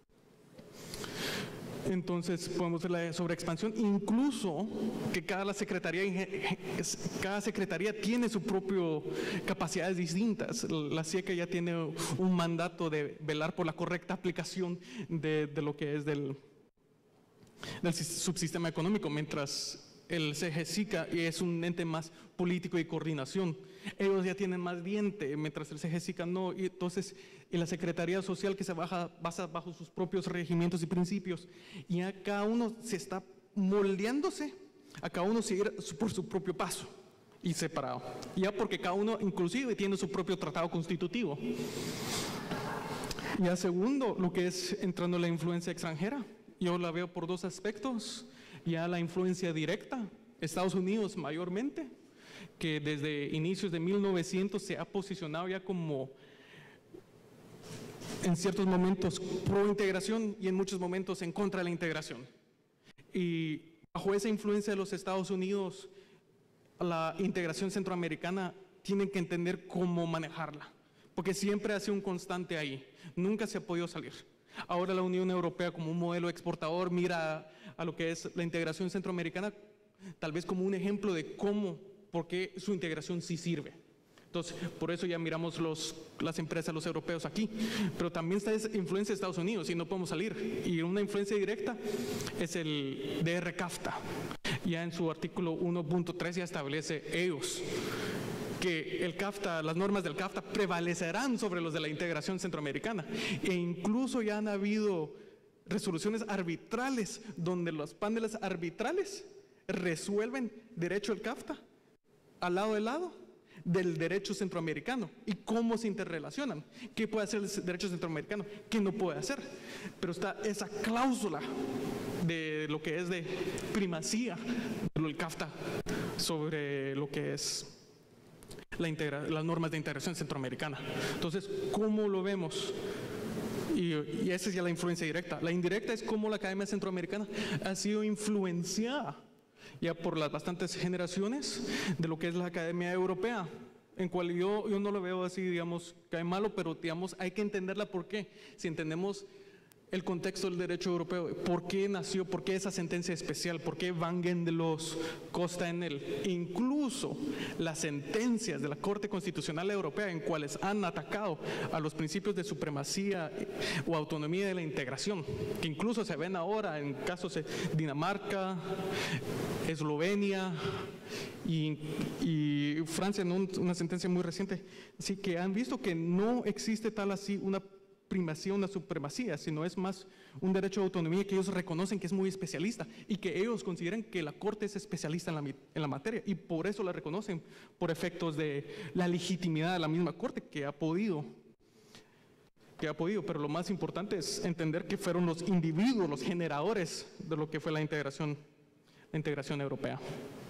Entonces podemos ver la sobreexpansión, incluso que cada secretaría tiene su propio capacidades distintas. La SICA ya tiene un mandato de velar por la correcta aplicación de lo que es del subsistema económico, mientras el CGSICA es un ente más político y coordinación. Ellos ya tienen más diente, mientras el CGSICA no. Y entonces, la Secretaría Social, que se basa bajo sus propios regimientos y principios, y a cada uno se está moldeándose, a cada uno seguir por su propio paso y separado. Ya porque cada uno inclusive tiene su propio tratado constitutivo. Ya segundo, lo que es entrando la influencia extranjera. Yo la veo por dos aspectos. Ya la influencia directa, Estados Unidos mayormente, que desde inicios de 1900 se ha posicionado ya como, en ciertos momentos, pro integración y en muchos momentos en contra de la integración. Y bajo esa influencia de los Estados Unidos, la integración centroamericana tienen que entender cómo manejarla, porque siempre ha sido un constante ahí, nunca se ha podido salir. Ahora la Unión Europea, como un modelo exportador, mira a lo que es la integración centroamericana tal vez como un ejemplo de por qué su integración sí sirve. Entonces, por eso ya miramos las empresas, los europeos aquí, pero también está esa influencia de Estados Unidos y no podemos salir. Y una influencia directa es el DR-CAFTA. Ya en su artículo 1.3 ya establece ellos que el CAFTA, las normas del CAFTA prevalecerán sobre los de la integración centroamericana, e incluso ya han habido resoluciones arbitrales donde los paneles arbitrales resuelven derecho del CAFTA al lado del derecho centroamericano y cómo se interrelacionan, qué puede hacer el derecho centroamericano, qué no puede hacer. Pero está esa cláusula de lo que es de primacía del CAFTA sobre lo que es las normas de integración centroamericana. Entonces, ¿cómo lo vemos? Y esa es ya la influencia directa. La indirecta es cómo la Academia Centroamericana ha sido influenciada ya por las bastantes generaciones de lo que es la Academia Europea, en cual yo no lo veo así, digamos, cae malo, pero digamos, hay que entenderla. ¿Por qué? Si entendemos el contexto del derecho europeo, por qué nació, por qué esa sentencia especial, por qué Van Gendelos, Costa en él, incluso las sentencias de la Corte Constitucional Europea en cuales han atacado a los principios de supremacía o autonomía de la integración, que incluso se ven ahora en casos de Dinamarca, Eslovenia y Francia en una sentencia muy reciente, así que han visto que no existe tal así una primacía, una supremacía, sino es más un derecho de autonomía que ellos reconocen que es muy especialista y que ellos consideran que la Corte es especialista en la materia y por eso la reconocen por efectos de la legitimidad de la misma Corte que ha podido, pero lo más importante es entender que fueron los individuos, los generadores de lo que fue la integración europea.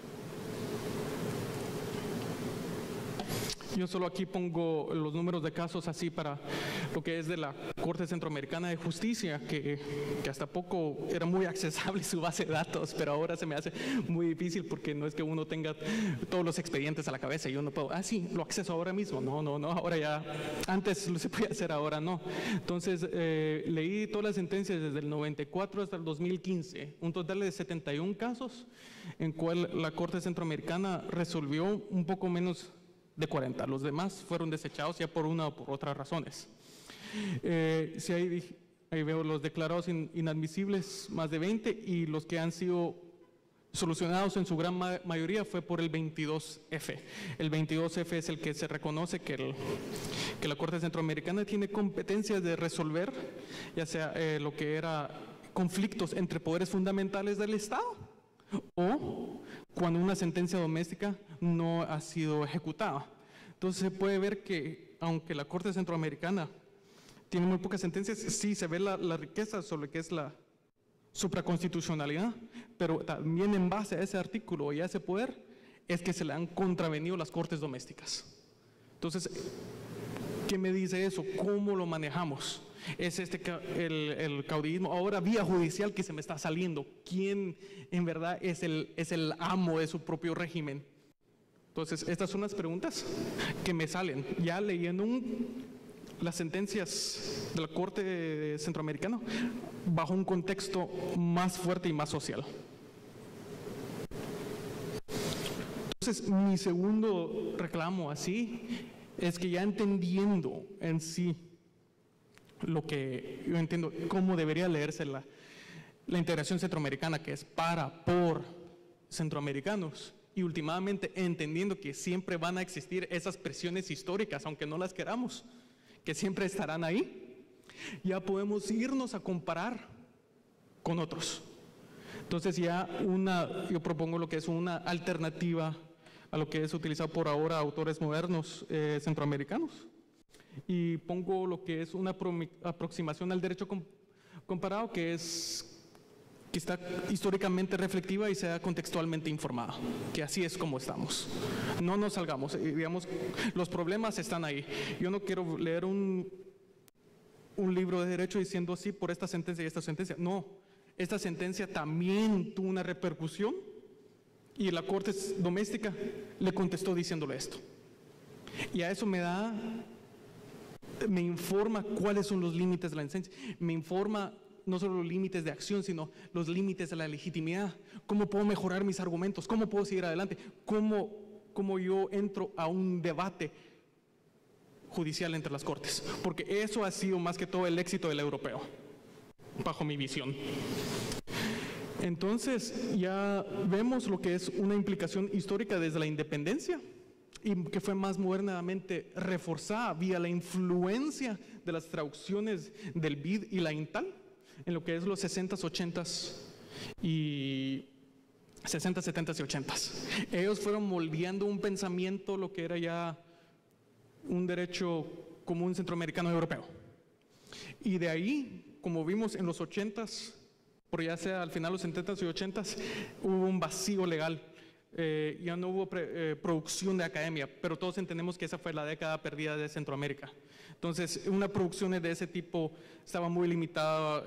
Yo solo aquí pongo los números de casos así para lo que es de la Corte Centroamericana de Justicia, que hasta poco era muy accesible su base de datos, pero ahora se me hace muy difícil porque no es que uno tenga todos los expedientes a la cabeza y uno puede, sí, lo acceso ahora mismo. No, ahora ya, antes lo se podía hacer, ahora no. Entonces, leí todas las sentencias desde el 94 hasta el 2015, un total de 71 casos, en cual la Corte Centroamericana resolvió un poco menos de 40, los demás fueron desechados ya por una o por otras razones. Si ahí veo los declarados inadmisibles, más de 20, y los que han sido solucionados en su gran mayoría fue por el 22F. El 22F es el que se reconoce que la Corte Centroamericana tiene competencias de resolver, ya sea lo que era conflictos entre poderes fundamentales del Estado, o cuando una sentencia doméstica no ha sido ejecutada. Entonces se puede ver que aunque la Corte Centroamericana tiene muy pocas sentencias, sí se ve la riqueza sobre lo que es la supraconstitucionalidad, pero también en base a ese artículo y a ese poder es que se le han contravenido las cortes domésticas. Entonces, ¿qué me dice eso? ¿Cómo lo manejamos? Es el caudillismo ahora vía judicial que se me está saliendo. ¿Quién en verdad es el amo de su propio régimen? Entonces, estas son las preguntas que me salen ya leyendo las sentencias de la Corte Centroamericana bajo un contexto más fuerte y más social. Entonces, mi segundo reclamo así es que ya entendiendo en sí lo que yo entiendo, cómo debería leerse la integración centroamericana, que es por centroamericanos, y últimamente entendiendo que siempre van a existir esas presiones históricas, aunque no las queramos, que siempre estarán ahí, ya podemos irnos a comparar con otros. Entonces yo propongo lo que es una alternativa a lo que es utilizado por ahora autores modernos centroamericanos, y pongo lo que es una aproximación al derecho comparado que está históricamente reflexiva y sea contextualmente informada, que así es como estamos. No nos salgamos, digamos, los problemas están ahí. Yo no quiero leer un libro de derecho diciendo sí por esta sentencia y esta sentencia. No, esta sentencia también tuvo una repercusión y la Corte Doméstica le contestó diciéndole esto. Y a eso me informa cuáles son los límites de la sentencia, me informa no solo los límites de acción, sino los límites de la legitimidad, cómo puedo mejorar mis argumentos, cómo puedo seguir adelante, cómo yo entro a un debate judicial entre las cortes, porque eso ha sido más que todo el éxito del europeo, bajo mi visión. Entonces ya vemos lo que es una implicación histórica desde la independencia, y que fue más modernamente reforzada vía la influencia de las traducciones del BID y la INTAL en lo que es los 60s, 80s y 60, 70 y 80. Ellos fueron moldeando un pensamiento, lo que era ya un derecho común centroamericano europeo. Y de ahí, como vimos en los 80s, por ya sea al final los 70s y 80s, hubo un vacío legal. Ya no hubo producción de academia, pero todos entendemos que esa fue la década perdida de Centroamérica. Entonces, una producción de ese tipo estaba muy limitada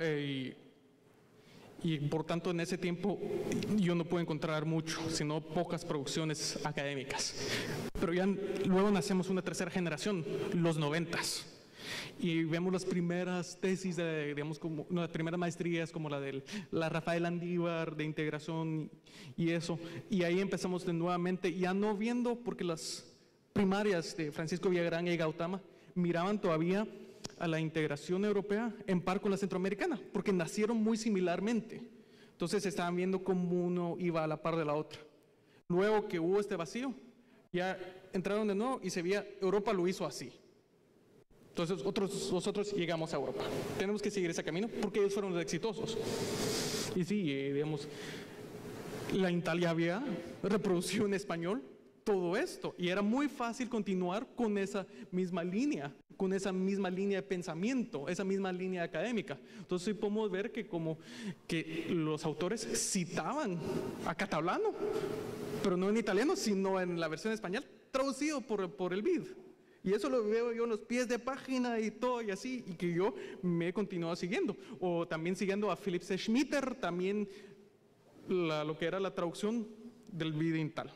y por tanto en ese tiempo yo no pude encontrar mucho, sino pocas producciones académicas. Pero ya luego nacemos una tercera generación, los 90s. y vemos las primeras tesis, digamos, como las primeras maestrías, como la de la Rafael Andívar de integración y eso, y ahí empezamos de nuevamente, ya no viendo, porque las primarias de Francisco Villagrán y Gautama miraban todavía a la integración europea en par con la centroamericana, porque nacieron muy similarmente. Entonces estaban viendo cómo uno iba a la par de la otra. Luego que hubo este vacío, ya entraron de nuevo y se veía, Europa lo hizo así. Entonces nosotros llegamos a Europa. Tenemos que seguir ese camino porque ellos fueron los exitosos. Y sí, digamos, la Italia había reproducido en español todo esto y era muy fácil continuar con esa misma línea de pensamiento, esa misma línea académica. Entonces sí podemos ver que como que los autores citaban a Catalano, pero no en italiano, sino en la versión española, traducido por el BID. Y eso lo veo yo en los pies de página y todo y así, y que yo me he continuado siguiendo. O también siguiendo a Philipp Schmitter, también lo que era la traducción del BID Intal.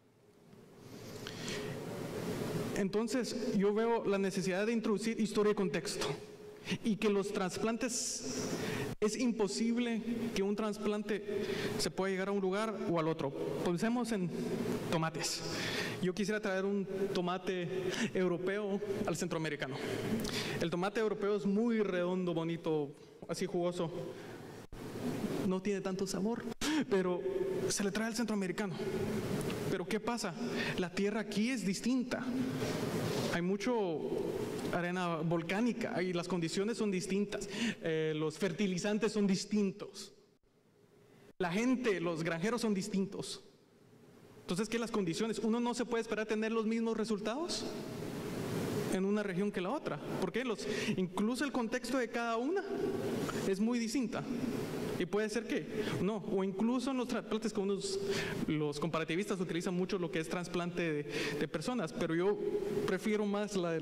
Entonces, yo veo la necesidad de introducir historia y contexto. Y que los trasplantes, es imposible que un trasplante se pueda llegar a un lugar o al otro. Pensemos en tomates. Yo quisiera traer un tomate europeo al centroamericano. El tomate europeo es muy redondo, bonito, así jugoso. No tiene tanto sabor, pero se le trae al centroamericano. Pero ¿qué pasa? La tierra aquí es distinta. Hay mucho arena volcánica y las condiciones son distintas. Los fertilizantes son distintos. La gente, los granjeros son distintos. Entonces, ¿qué las condiciones? Uno no se puede esperar tener los mismos resultados en una región que la otra. ¿Por qué? Incluso el contexto de cada una es muy distinta. Y puede ser que no, o incluso en los trasplantes, que los comparativistas utilizan mucho lo que es trasplante de personas, pero yo prefiero más la de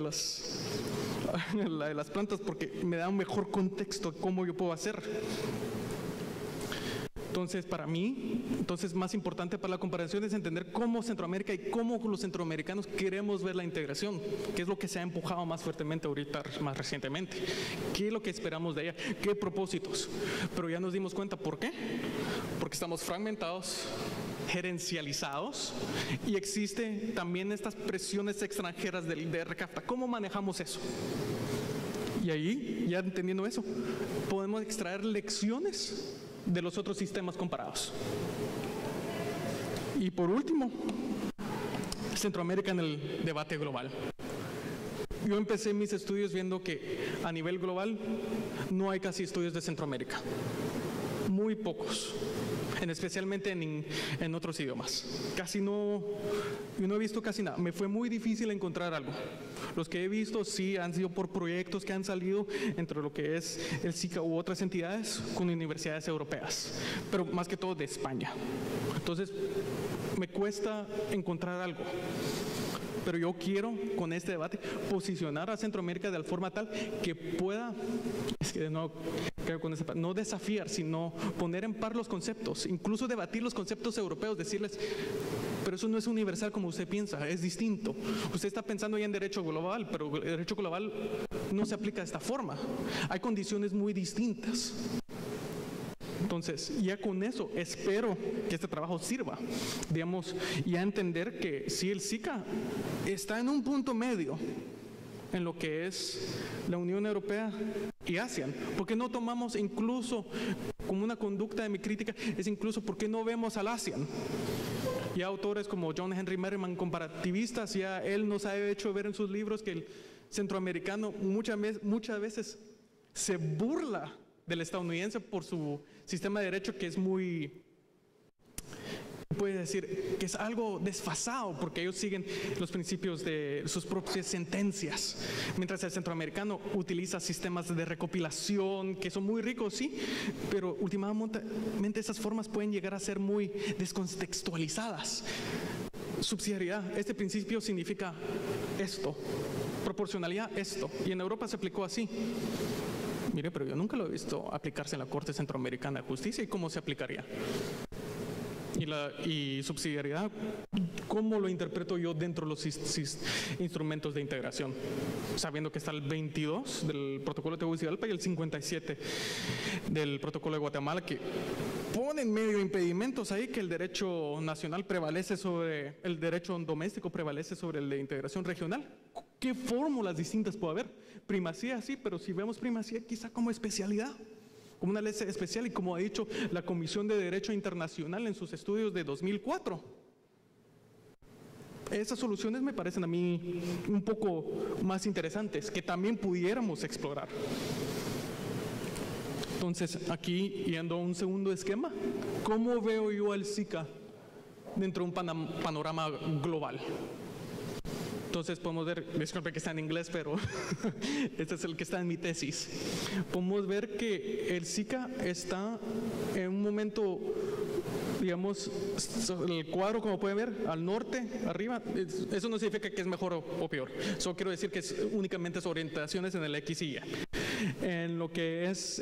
las plantas porque me da un mejor contexto de cómo yo puedo hacer. Entonces, para mí, más importante para la comparación es entender cómo Centroamérica y cómo los centroamericanos queremos ver la integración, qué es lo que se ha empujado más fuertemente ahorita, más recientemente, qué es lo que esperamos de ella, qué propósitos. Pero ya nos dimos cuenta, ¿por qué? Porque estamos fragmentados, gerencializados y existe también estas presiones extranjeras de recapta. ¿Cómo manejamos eso? Y ahí, ya entendiendo eso, podemos extraer lecciones de los otros sistemas comparados. Y por último, Centroamérica en el debate global. Yo empecé mis estudios viendo que a nivel global no hay casi estudios de Centroamérica. Muy pocos, especialmente en otros idiomas. Casi no, yo no he visto casi nada. Me fue muy difícil encontrar algo. Los que he visto sí han sido por proyectos que han salido entre lo que es el SICA u otras entidades con universidades europeas, pero más que todo de España. Entonces, me cuesta encontrar algo. Pero yo quiero, con este debate, posicionar a Centroamérica de forma tal que pueda, no desafiar, sino poner en par los conceptos, incluso debatir los conceptos europeos, decirles, pero eso no es universal como usted piensa, es distinto. Usted está pensando ya en derecho global, pero el derecho global no se aplica de esta forma. Hay condiciones muy distintas. Entonces, ya con eso, espero que este trabajo sirva, digamos, y a entender que si el SICA está en un punto medio en lo que es la Unión Europea y ASEAN, ¿por qué no tomamos incluso como una conducta de mi crítica, es incluso por qué no vemos al ASEAN? Ya autores como John Henry Merriman, comparativistas, ya él nos ha hecho ver en sus libros que el centroamericano muchas veces se burla del estadounidense por su sistema de derecho, que es muy, puede decir, que es algo desfasado, porque ellos siguen los principios de sus propias sentencias, mientras el centroamericano utiliza sistemas de recopilación que son muy ricos, sí, pero últimamente esas formas pueden llegar a ser muy descontextualizadas. Subsidiariedad, este principio significa esto, proporcionalidad, esto, y en Europa se aplicó así. Mire, pero yo nunca lo he visto aplicarse en la Corte Centroamericana de Justicia. ¿Y cómo se aplicaría? y subsidiariedad, ¿cómo lo interpreto yo dentro de los instrumentos de integración? Sabiendo que está el 22 del protocolo de Tegucigalpa y el 57 del protocolo de Guatemala, que ponen medio impedimentos ahí, que el derecho nacional prevalece sobre el derecho doméstico, prevalece sobre el de integración regional. ¿Qué fórmulas distintas puede haber? Primacía, sí, pero si vemos primacía quizá como especialidad, como una ley especial, y como ha dicho la Comisión de Derecho Internacional en sus estudios de 2004. Esas soluciones me parecen a mí un poco más interesantes, que también pudiéramos explorar. Entonces, aquí, yendo a un segundo esquema, ¿cómo veo yo al SICA dentro de un panorama global? Entonces podemos ver, disculpe que está en inglés, pero este es el que está en mi tesis. Podemos ver que el SICA está en un momento, digamos, el cuadro, como pueden ver, al norte, arriba. Eso no significa que es mejor o peor. Solo quiero decir que es únicamente orientaciones en el X y Y. En lo que es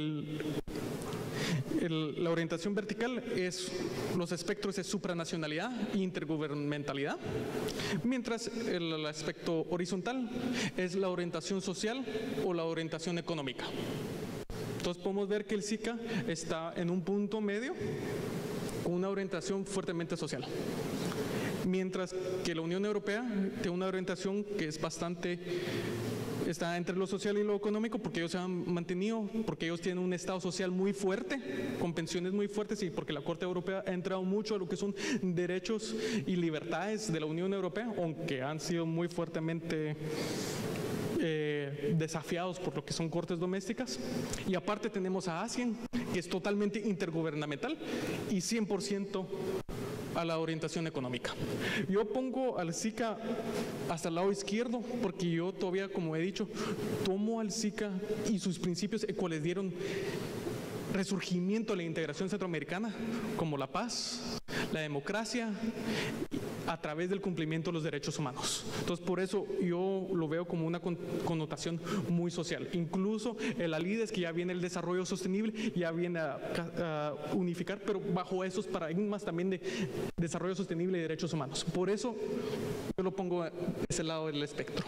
la orientación vertical, los espectros de supranacionalidad e intergubernamentalidad, mientras el aspecto horizontal es la orientación social o la orientación económica. Entonces podemos ver que el SICA está en un punto medio con una orientación fuertemente social, mientras que la Unión Europea tiene una orientación que es está entre lo social y lo económico, porque ellos se han mantenido, porque ellos tienen un Estado social muy fuerte, con pensiones muy fuertes, y porque la Corte Europea ha entrado mucho a lo que son derechos y libertades de la Unión Europea, aunque han sido muy fuertemente desafiados por lo que son cortes domésticas. Y aparte tenemos a ASEAN, que es totalmente intergubernamental y 100% a la orientación económica. Yo pongo al SICA hasta el lado izquierdo porque yo todavía, como he dicho, tomo al SICA y sus principios cuales dieron resurgimiento a la integración centroamericana, como la paz, la democracia, a través del cumplimiento de los derechos humanos. Entonces, por eso yo lo veo como una connotación muy social. Incluso el ALIDES, que ya viene el desarrollo sostenible, ya viene a unificar, pero bajo esos paradigmas también de desarrollo sostenible y derechos humanos. Por eso yo lo pongo de ese lado del espectro.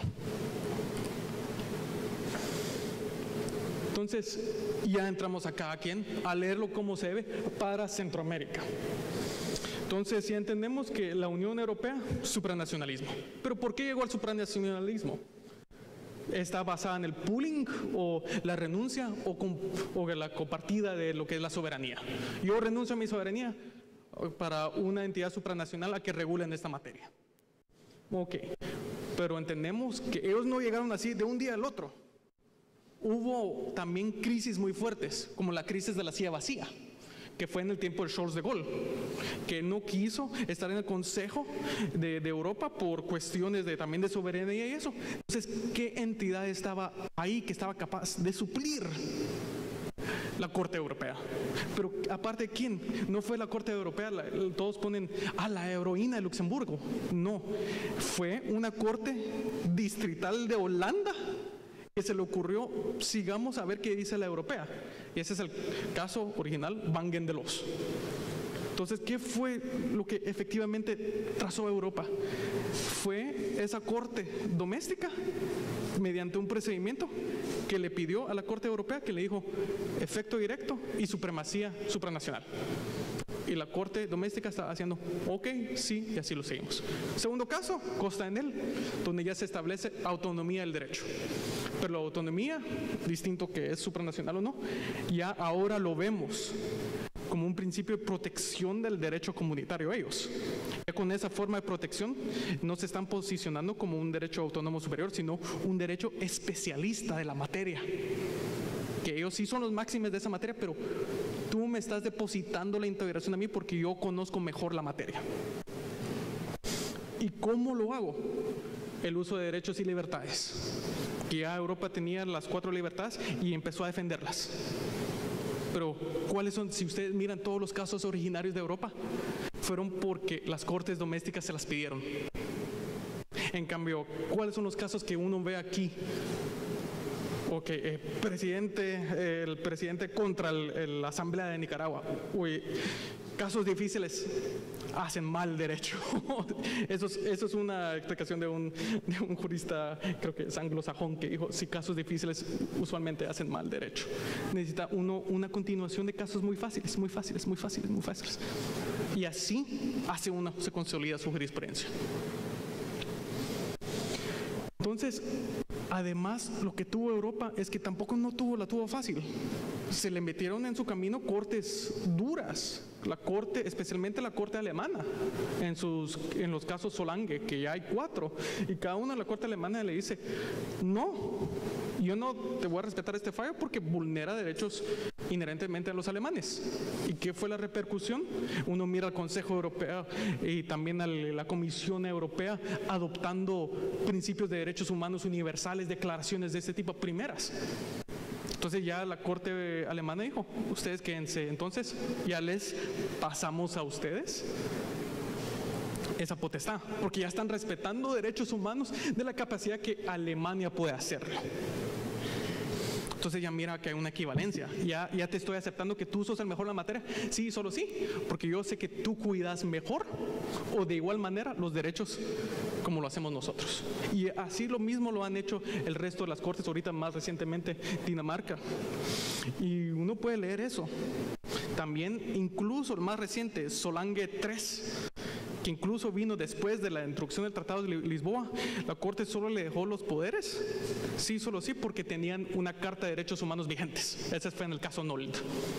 Entonces, ya entramos a cada quien a leerlo como se ve para Centroamérica. Entonces, ya entendemos que la Unión Europea, supranacionalismo. ¿Pero por qué llegó al supranacionalismo? ¿Está basada en el pooling o la renuncia o la compartida de lo que es la soberanía? Yo renuncio a mi soberanía para una entidad supranacional a que regule en esta materia. Ok, pero entendemos que ellos no llegaron así de un día al otro. Hubo también crisis muy fuertes, como la crisis de la silla vacía, que fue en el tiempo de Charles de Gaulle, que no quiso estar en el Consejo de Europa por cuestiones también de soberanía y eso. Entonces, ¿qué entidad estaba ahí que estaba capaz de suplir? La Corte Europea. Pero aparte, ¿quién? No fue la Corte Europea, todos ponen la heroína de Luxemburgo. No, fue una corte distrital de Holanda que se le ocurrió, sigamos a ver qué dice la europea. Y ese es el caso original, Van Gendelos. Entonces, ¿qué fue lo que efectivamente trazó Europa? Fue esa corte doméstica, mediante un procedimiento que le pidió a la Corte Europea, que le dijo efecto directo y supremacía supranacional. Y la Corte Doméstica está haciendo, ok, sí, y así lo seguimos. Segundo caso, Costa Enel, donde ya se establece autonomía del derecho. Pero la autonomía, distinto que es supranacional o no, ya ahora lo vemos como un principio de protección del derecho comunitario ellos. Ya con esa forma de protección no se están posicionando como un derecho autónomo superior, sino un derecho especialista de la materia. Que ellos sí son los máximos de esa materia, pero tú me estás depositando la integración a mí porque yo conozco mejor la materia. ¿Y cómo lo hago? El uso de derechos y libertades. Que ya Europa tenía las 4 libertades y empezó a defenderlas. Pero, ¿cuáles son? Si ustedes miran todos los casos originarios de Europa, fueron porque las cortes domésticas se las pidieron. En cambio, ¿cuáles son los casos que uno ve aquí? Ok, el presidente contra la Asamblea de Nicaragua. Uy, casos difíciles hacen mal derecho. Eso es una explicación de un jurista, creo que es anglosajón, que dijo, si casos difíciles usualmente hacen mal derecho. Necesita uno una continuación de casos muy fáciles, muy fáciles, muy fáciles, muy fáciles. Y así se consolida su jurisprudencia. Entonces, además, lo que tuvo Europa es que tampoco la tuvo fácil. Se le metieron en su camino cortes duras, especialmente la corte alemana, en los casos Solange, que ya hay 4, y cada uno en la corte alemana le dice, no, yo no te voy a respetar este fallo porque vulnera derechos inherentemente a los alemanes. ¿Y qué fue la repercusión? Uno mira al Consejo Europeo y también a la Comisión Europea adoptando principios de derechos humanos universales, declaraciones de este tipo, primeras. Entonces ya la corte alemana dijo, ustedes quédense, entonces ya les pasamos a ustedes esa potestad, porque ya están respetando derechos humanos de la capacidad que Alemania puede hacerlo. Entonces ya mira que hay una equivalencia, ya te estoy aceptando que tú sos el mejor en la materia, sí, solo sí, porque yo sé que tú cuidas mejor o de igual manera los derechos como lo hacemos nosotros. Y así lo mismo lo han hecho el resto de las cortes, ahorita más recientemente Dinamarca. Y uno puede leer eso. También, incluso el más reciente, Solange 3, que incluso vino después de la introducción del Tratado de Lisboa, la Corte solo le dejó los poderes, sí, solo sí, porque tenían una Carta de Derechos Humanos vigentes. Ese fue en el caso Nold.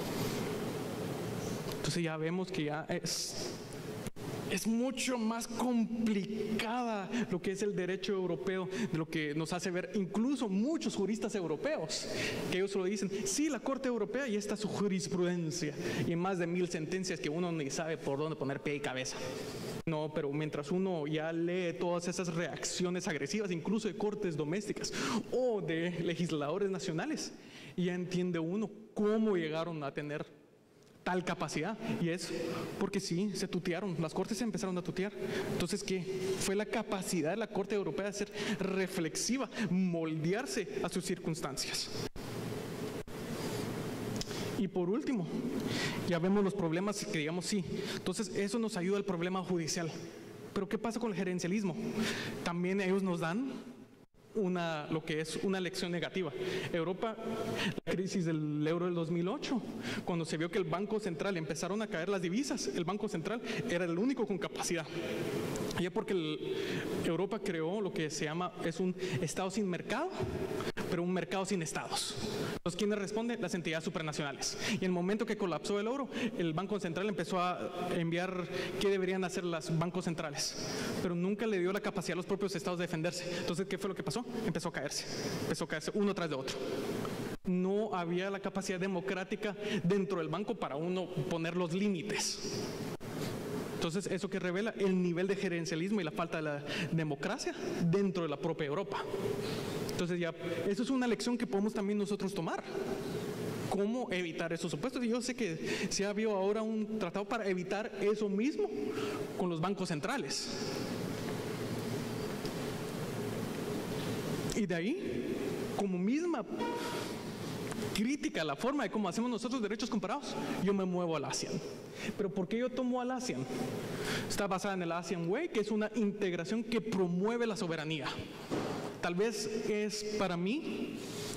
Entonces ya vemos que ya es mucho más complicada lo que es el derecho europeo de lo que nos hace ver incluso muchos juristas europeos, que ellos lo dicen, sí, la Corte Europea y esta es su jurisprudencia, y más de 1000 sentencias que uno ni sabe por dónde poner pie y cabeza. No, pero mientras uno ya lee todas esas reacciones agresivas, incluso de cortes domésticas o de legisladores nacionales, ya entiende uno cómo llegaron a tener tal capacidad, y es porque sí, se tutearon, las cortes se empezaron a tutear. Entonces, ¿qué? Fue la capacidad de la Corte Europea de ser reflexiva, moldearse a sus circunstancias. Y por último, ya vemos los problemas que digamos sí, entonces eso nos ayuda al problema judicial. Pero ¿qué pasa con el gerencialismo? También ellos nos dan lo que es una lección negativa. Europa, la crisis del euro del 2008, cuando se vio que el Banco Central empezaron a caer las divisas, el Banco Central era el único con capacidad. Ya porque Europa creó lo que se llama, es un Estado sin mercado, pero un mercado sin estados. Entonces, ¿quiénes responden? Las entidades supranacionales. Y en el momento que colapsó el euro, el Banco Central empezó a enviar qué deberían hacer los bancos centrales, pero nunca le dio la capacidad a los propios estados de defenderse. Entonces, ¿qué fue lo que pasó? Empezó a caerse uno tras de otro. No había la capacidad democrática dentro del banco para uno poner los límites. Entonces, eso que revela el nivel de gerencialismo y la falta de la democracia dentro de la propia Europa. Entonces ya, eso es una lección que podemos también nosotros tomar. ¿Cómo evitar esos supuestos? Y yo sé que se ha habido ahora un tratado para evitar eso mismo con los bancos centrales. Y de ahí, como misma crítica a la forma de cómo hacemos nosotros derechos comparados, yo me muevo al ASEAN. ¿Pero por qué yo tomo al ASEAN? Está basada en el ASEAN Way, que es una integración que promueve la soberanía. Tal vez es para mí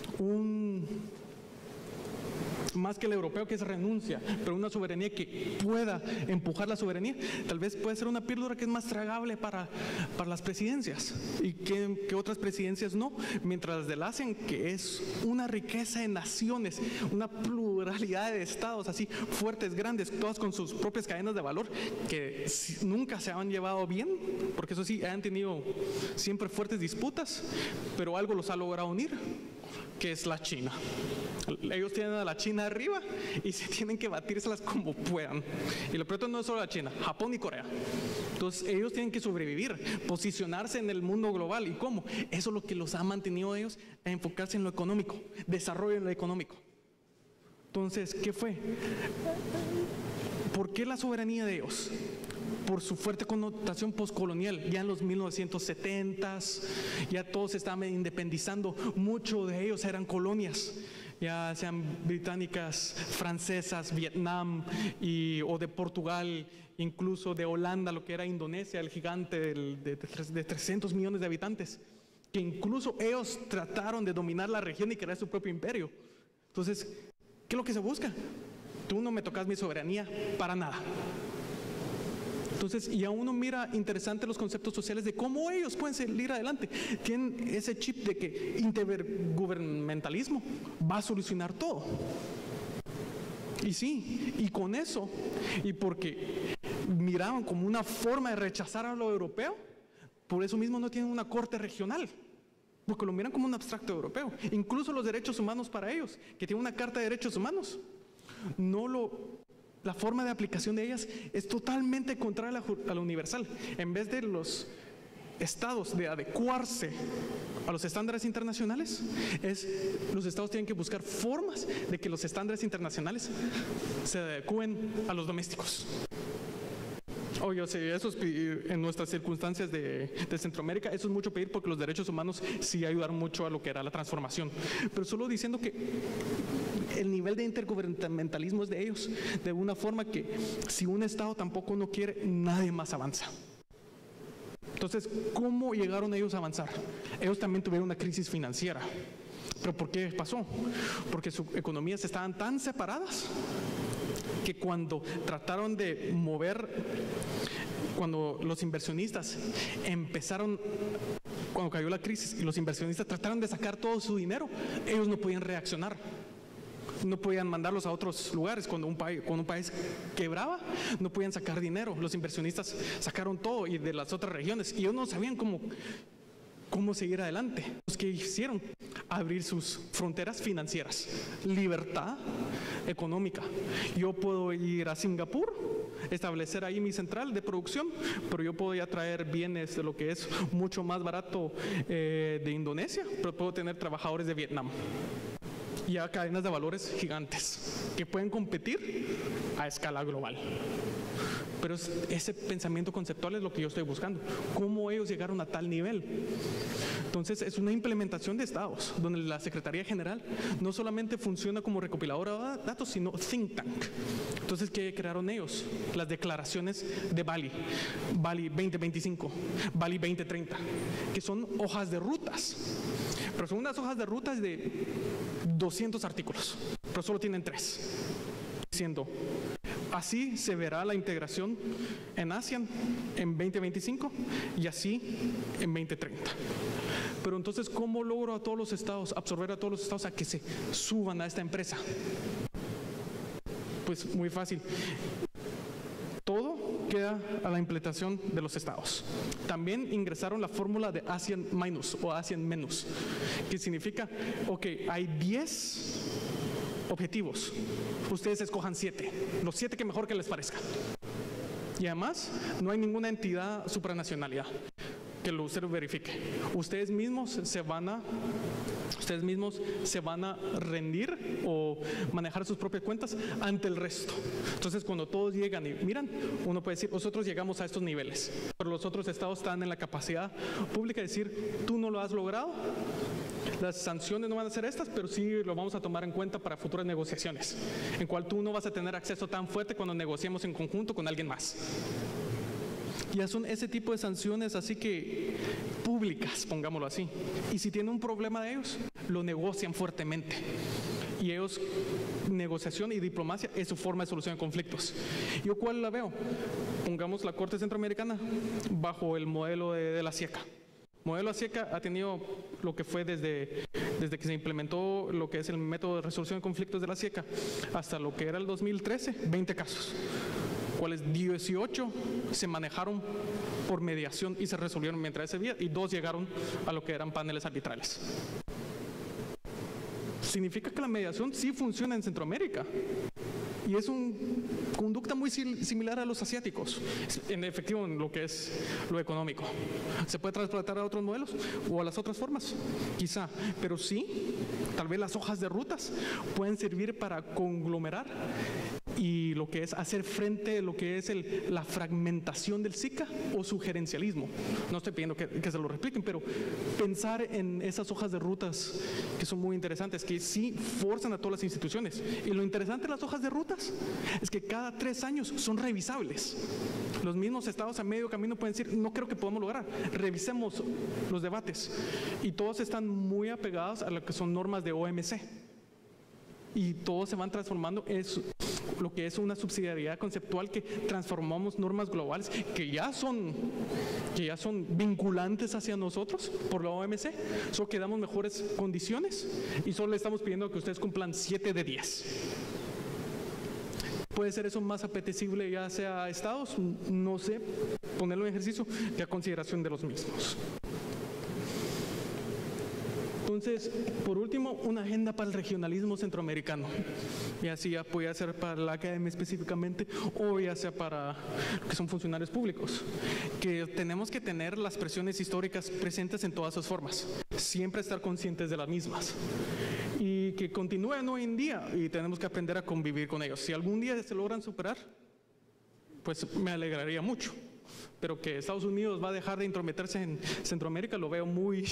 más que el europeo, que es renuncia, pero una soberanía que pueda empujar la soberanía, tal vez puede ser una píldora que es más tragable para las presidencias y que otras presidencias no, mientras las del ASEAN, que es una riqueza de naciones, una pluralidad de estados así fuertes, grandes, todas con sus propias cadenas de valor que nunca se han llevado bien, porque eso sí, han tenido siempre fuertes disputas, pero algo los ha logrado unir, que es la China. Ellos tienen a la China arriba y se tienen que batírselas como puedan. Y lo peor no es solo la China, Japón y Corea. Entonces ellos tienen que sobrevivir, posicionarse en el mundo global. ¿Y cómo? Eso es lo que los ha mantenido a ellos a enfocarse en lo económico, desarrollo en lo económico. Entonces, ¿qué fue? ¿Por qué la soberanía de ellos? Por su fuerte connotación postcolonial. Ya en los 1970s, ya todos se estaban independizando, muchos de ellos eran colonias. ya sean británicas, francesas, Vietnam o de Portugal, incluso de Holanda, lo que era Indonesia, el gigante de 300 millones de habitantes, que incluso ellos trataron de dominar la región y crear su propio imperio. Entonces, ¿qué es lo que se busca? Tú no me tocas mi soberanía para nada. Entonces, y a uno mira interesante los conceptos sociales de cómo ellos pueden salir adelante. Tienen ese chip de que intergubernamentalismo va a solucionar todo. Y sí, y con eso, y porque miraban como una forma de rechazar a lo europeo, por eso mismo no tienen una corte regional, porque lo miran como un abstracto europeo. Incluso los derechos humanos para ellos, que tienen una carta de derechos humanos, la forma de aplicación de ellas es totalmente contraria a la universal. En vez de los estados de adecuarse a los estándares internacionales, los estados tienen que buscar formas de que los estándares internacionales se adecúen a los domésticos. Yo sé, eso es en nuestras circunstancias de Centroamérica, eso es mucho pedir porque los derechos humanos sí ayudaron mucho a lo que era la transformación. Pero solo diciendo que el nivel de intergubernamentalismo es de ellos, de una forma que si un Estado tampoco no quiere, nadie más avanza. Entonces, ¿cómo llegaron ellos a avanzar? Ellos también tuvieron una crisis financiera. ¿Pero por qué pasó? Porque sus economías estaban tan separadas que cuando trataron de cuando los inversionistas cuando cayó la crisis y los inversionistas trataron de sacar todo su dinero, ellos no podían reaccionar. No podían mandarlos a otros lugares. Cuando un país quebraba, no podían sacar dinero. Los inversionistas sacaron todo y de las otras regiones, y ellos no sabían cómo seguir adelante. ¿Qué hicieron? Abrir sus fronteras financieras, libertad económica. Yo puedo ir a Singapur, establecer ahí mi central de producción, pero yo puedo ya traer bienes de lo que es mucho más barato de Indonesia, pero puedo tener trabajadores de Vietnam. Y a cadenas de valores gigantes que pueden competir a escala global. Pero ese pensamiento conceptual es lo que yo estoy buscando. ¿Cómo ellos llegaron a tal nivel? Entonces, es una implementación de estados, donde la Secretaría General no solamente funciona como recopiladora de datos, sino think tank. Entonces, ¿qué crearon ellos? Las declaraciones de Bali, Bali 2025, Bali 2030, que son hojas de rutas. Pero son unas hojas de rutas de 200 artículos, pero solo tienen 3. Diciendo, así se verá la integración en ASEAN en 2025 y así en 2030. Pero entonces, ¿cómo logro a todos los estados, absorber a todos los estados a que se suban a esta empresa? Pues muy fácil. Todo queda a la implementación de los estados. También ingresaron la fórmula de ASEAN minus o ASEAN menos, que significa, ok, hay 10 objetivos, ustedes escojan 7, los 7 que mejor que les parezca. Y además, no hay ninguna entidad supranacionalidad que usted lo verifique. Ustedes mismos se van a rendir o manejar sus propias cuentas ante el resto. Entonces, cuando todos llegan y miran, uno puede decir, nosotros llegamos a estos niveles, pero los otros estados están en la capacidad pública de decir, tú no lo has logrado, las sanciones no van a ser estas, pero sí lo vamos a tomar en cuenta para futuras negociaciones, en cual tú no vas a tener acceso tan fuerte cuando negociemos en conjunto con alguien más. Ya son ese tipo de sanciones así que públicas, pongámoslo así. Y si tienen un problema de ellos, lo negocian fuertemente. Y ellos, negociación y diplomacia es su forma de solución de conflictos. ¿Yo cuál la veo? Pongamos la Corte Centroamericana bajo el modelo de la CIECA. El modelo de la CIECA ha tenido lo que fue desde que se implementó lo que es el método de resolución de conflictos de la CIECA hasta lo que era el 2013, 20 casos. Cuales 18 se manejaron por mediación y se resolvieron mientras ese día, y 2 llegaron a lo que eran paneles arbitrales. Significa que la mediación sí funciona en Centroamérica y es una conducta muy similar a los asiáticos, en efectivo en lo que es lo económico. ¿Se puede trasplantar a otros modelos o a las otras formas? Quizá, pero sí, tal vez las hojas de rutas pueden servir para conglomerar y lo que es hacer frente a lo que es la fragmentación del SICA o su gerencialismo. No estoy pidiendo que se lo repliquen, pero pensar en esas hojas de rutas que son muy interesantes, que sí forzan a todas las instituciones. Y lo interesante de las hojas de rutas es que cada 3 años son revisables. Los mismos estados a medio camino pueden decir, no creo que podamos lograr, revisemos los debates. Y todos están muy apegados a lo que son normas de OMC. Y todos se van transformando en lo que es una subsidiariedad conceptual, que transformamos normas globales que ya son vinculantes hacia nosotros por la OMC, solo que damos mejores condiciones y solo le estamos pidiendo que ustedes cumplan 7 de 10. ¿Puede ser eso más apetecible ya sea a estados? No sé, ponerlo en ejercicio, que a consideración de los mismos. Entonces, por último, una agenda para el regionalismo centroamericano, ya sea puede ser para la academia específicamente o ya sea para lo que son funcionarios públicos, que tenemos que tener las presiones históricas presentes en todas sus formas, siempre estar conscientes de las mismas y que continúen hoy en día y tenemos que aprender a convivir con ellos. Si algún día se logran superar, pues me alegraría mucho. Pero que Estados Unidos va a dejar de intrometerse en Centroamérica lo veo muy...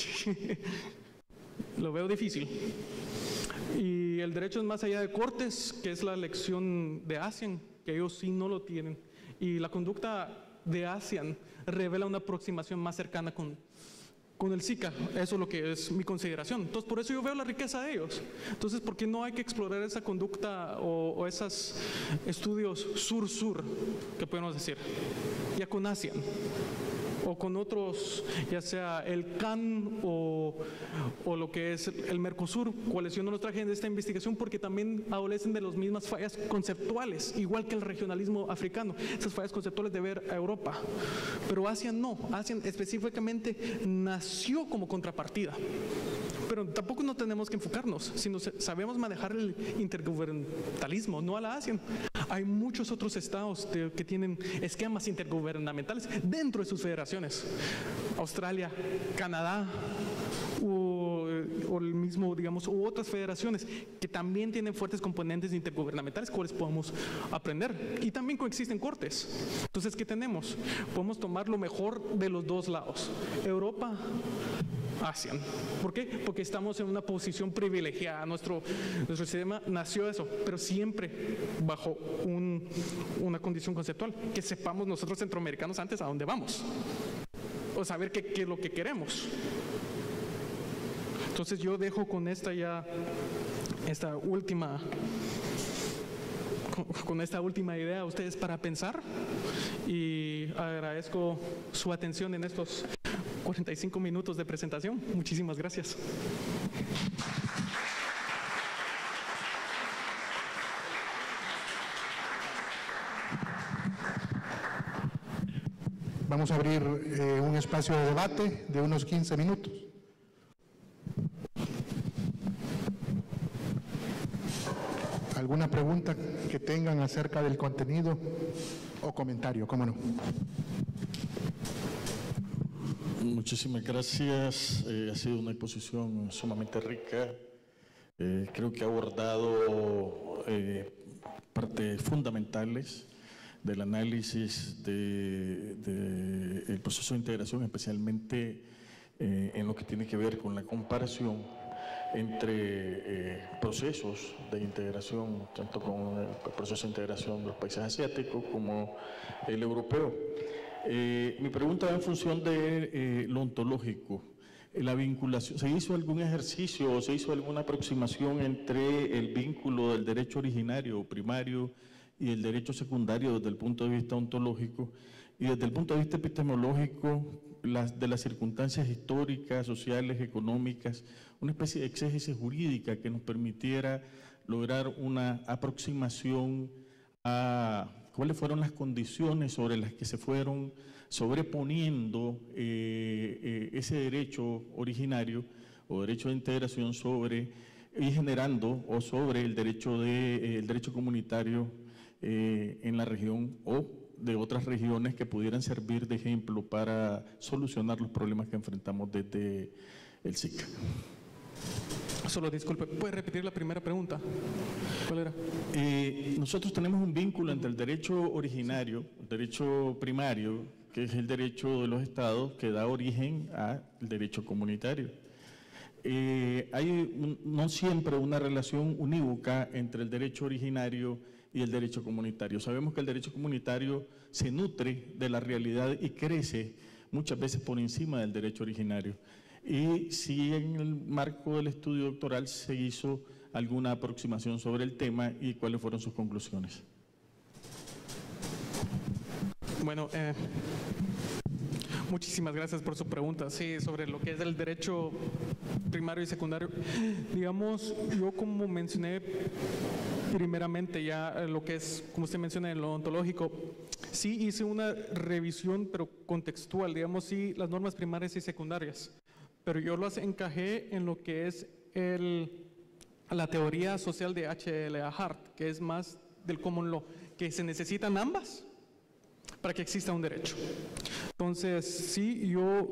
lo veo difícil. Y el derecho es más allá de cortes, que es la elección de ASEAN, que ellos sí no lo tienen. Y la conducta de ASEAN revela una aproximación más cercana con el SICA. Eso es lo que es mi consideración. Entonces, por eso yo veo la riqueza de ellos. Entonces, ¿por qué no hay que explorar esa conducta o esos estudios sur-sur, que podemos decir, ya con ASEAN? O con otros, ya sea el CAN o lo que es el Mercosur, cuáles yo no los traje en esta investigación porque también adolecen de las mismas fallas conceptuales, igual que el regionalismo africano, esas fallas conceptuales de ver a Europa. Pero ASEAN no, ASEAN específicamente nació como contrapartida. Pero tampoco no tenemos que enfocarnos, sino sabemos manejar el intergubernamentalismo, no a la ASEAN. Hay muchos otros estados que tienen esquemas intergubernamentales dentro de sus federaciones. Australia, Canadá, o el mismo, digamos, u otras federaciones que también tienen fuertes componentes intergubernamentales, cuales podemos aprender. Y también coexisten cortes. Entonces, ¿qué tenemos? Podemos tomar lo mejor de los dos lados. Europa, ASEAN. ¿Por qué? Porque estamos en una posición privilegiada. Nuestro sistema nació eso, pero siempre bajo una condición conceptual, que sepamos nosotros centroamericanos antes a dónde vamos, o saber qué es lo que queremos. Entonces yo dejo con esta última idea a ustedes para pensar, y agradezco su atención en estos 45 minutos de presentación. Muchísimas gracias. Vamos a abrir un espacio de debate de unos 15 minutos. ¿Alguna pregunta que tengan acerca del contenido o comentario? ¿Cómo no? Muchísimas gracias. Ha sido una exposición sumamente rica. Creo que ha abordado partes fundamentales del análisis del proceso de integración, especialmente en lo que tiene que ver con la comparación entre procesos de integración, tanto con el proceso de integración de los países asiáticos como el europeo. Mi pregunta va en función de lo ontológico. La vinculación, ¿se hizo algún ejercicio o se hizo alguna aproximación entre el vínculo del derecho originario o primario y el derecho secundario desde el punto de vista ontológico y desde el punto de vista epistemológico de las circunstancias históricas, sociales, económicas, una especie de exégesis jurídica que nos permitiera lograr una aproximación a cuáles fueron las condiciones sobre las que se fueron sobreponiendo ese derecho originario o derecho de integración y generando o sobre el derecho comunitario en la región o de otras regiones que pudieran servir de ejemplo para solucionar los problemas que enfrentamos desde el SICA. Solo disculpe, ¿puede repetir la primera pregunta? ¿Cuál era? Nosotros tenemos un vínculo entre el derecho originario, el derecho primario, que es el derecho de los estados, que da origen al derecho comunitario. Hay no siempre una relación unívoca entre el derecho originario y el derecho comunitario. Sabemos que el derecho comunitario se nutre de la realidad y crece muchas veces por encima del derecho originario. Y si en el marco del estudio doctoral se hizo alguna aproximación sobre el tema y cuáles fueron sus conclusiones. Bueno, muchísimas gracias por su pregunta. Sí, sobre lo que es el derecho primario y secundario. Digamos, yo como mencioné primeramente ya lo que es, como usted menciona, en lo ontológico, sí hice una revisión, pero contextual, digamos, sí, las normas primarias y secundarias. Pero yo las encajé en lo que es la teoría social de H.L.A. Hart, que es más del common law, que se necesitan ambas para que exista un derecho. Entonces, sí, yo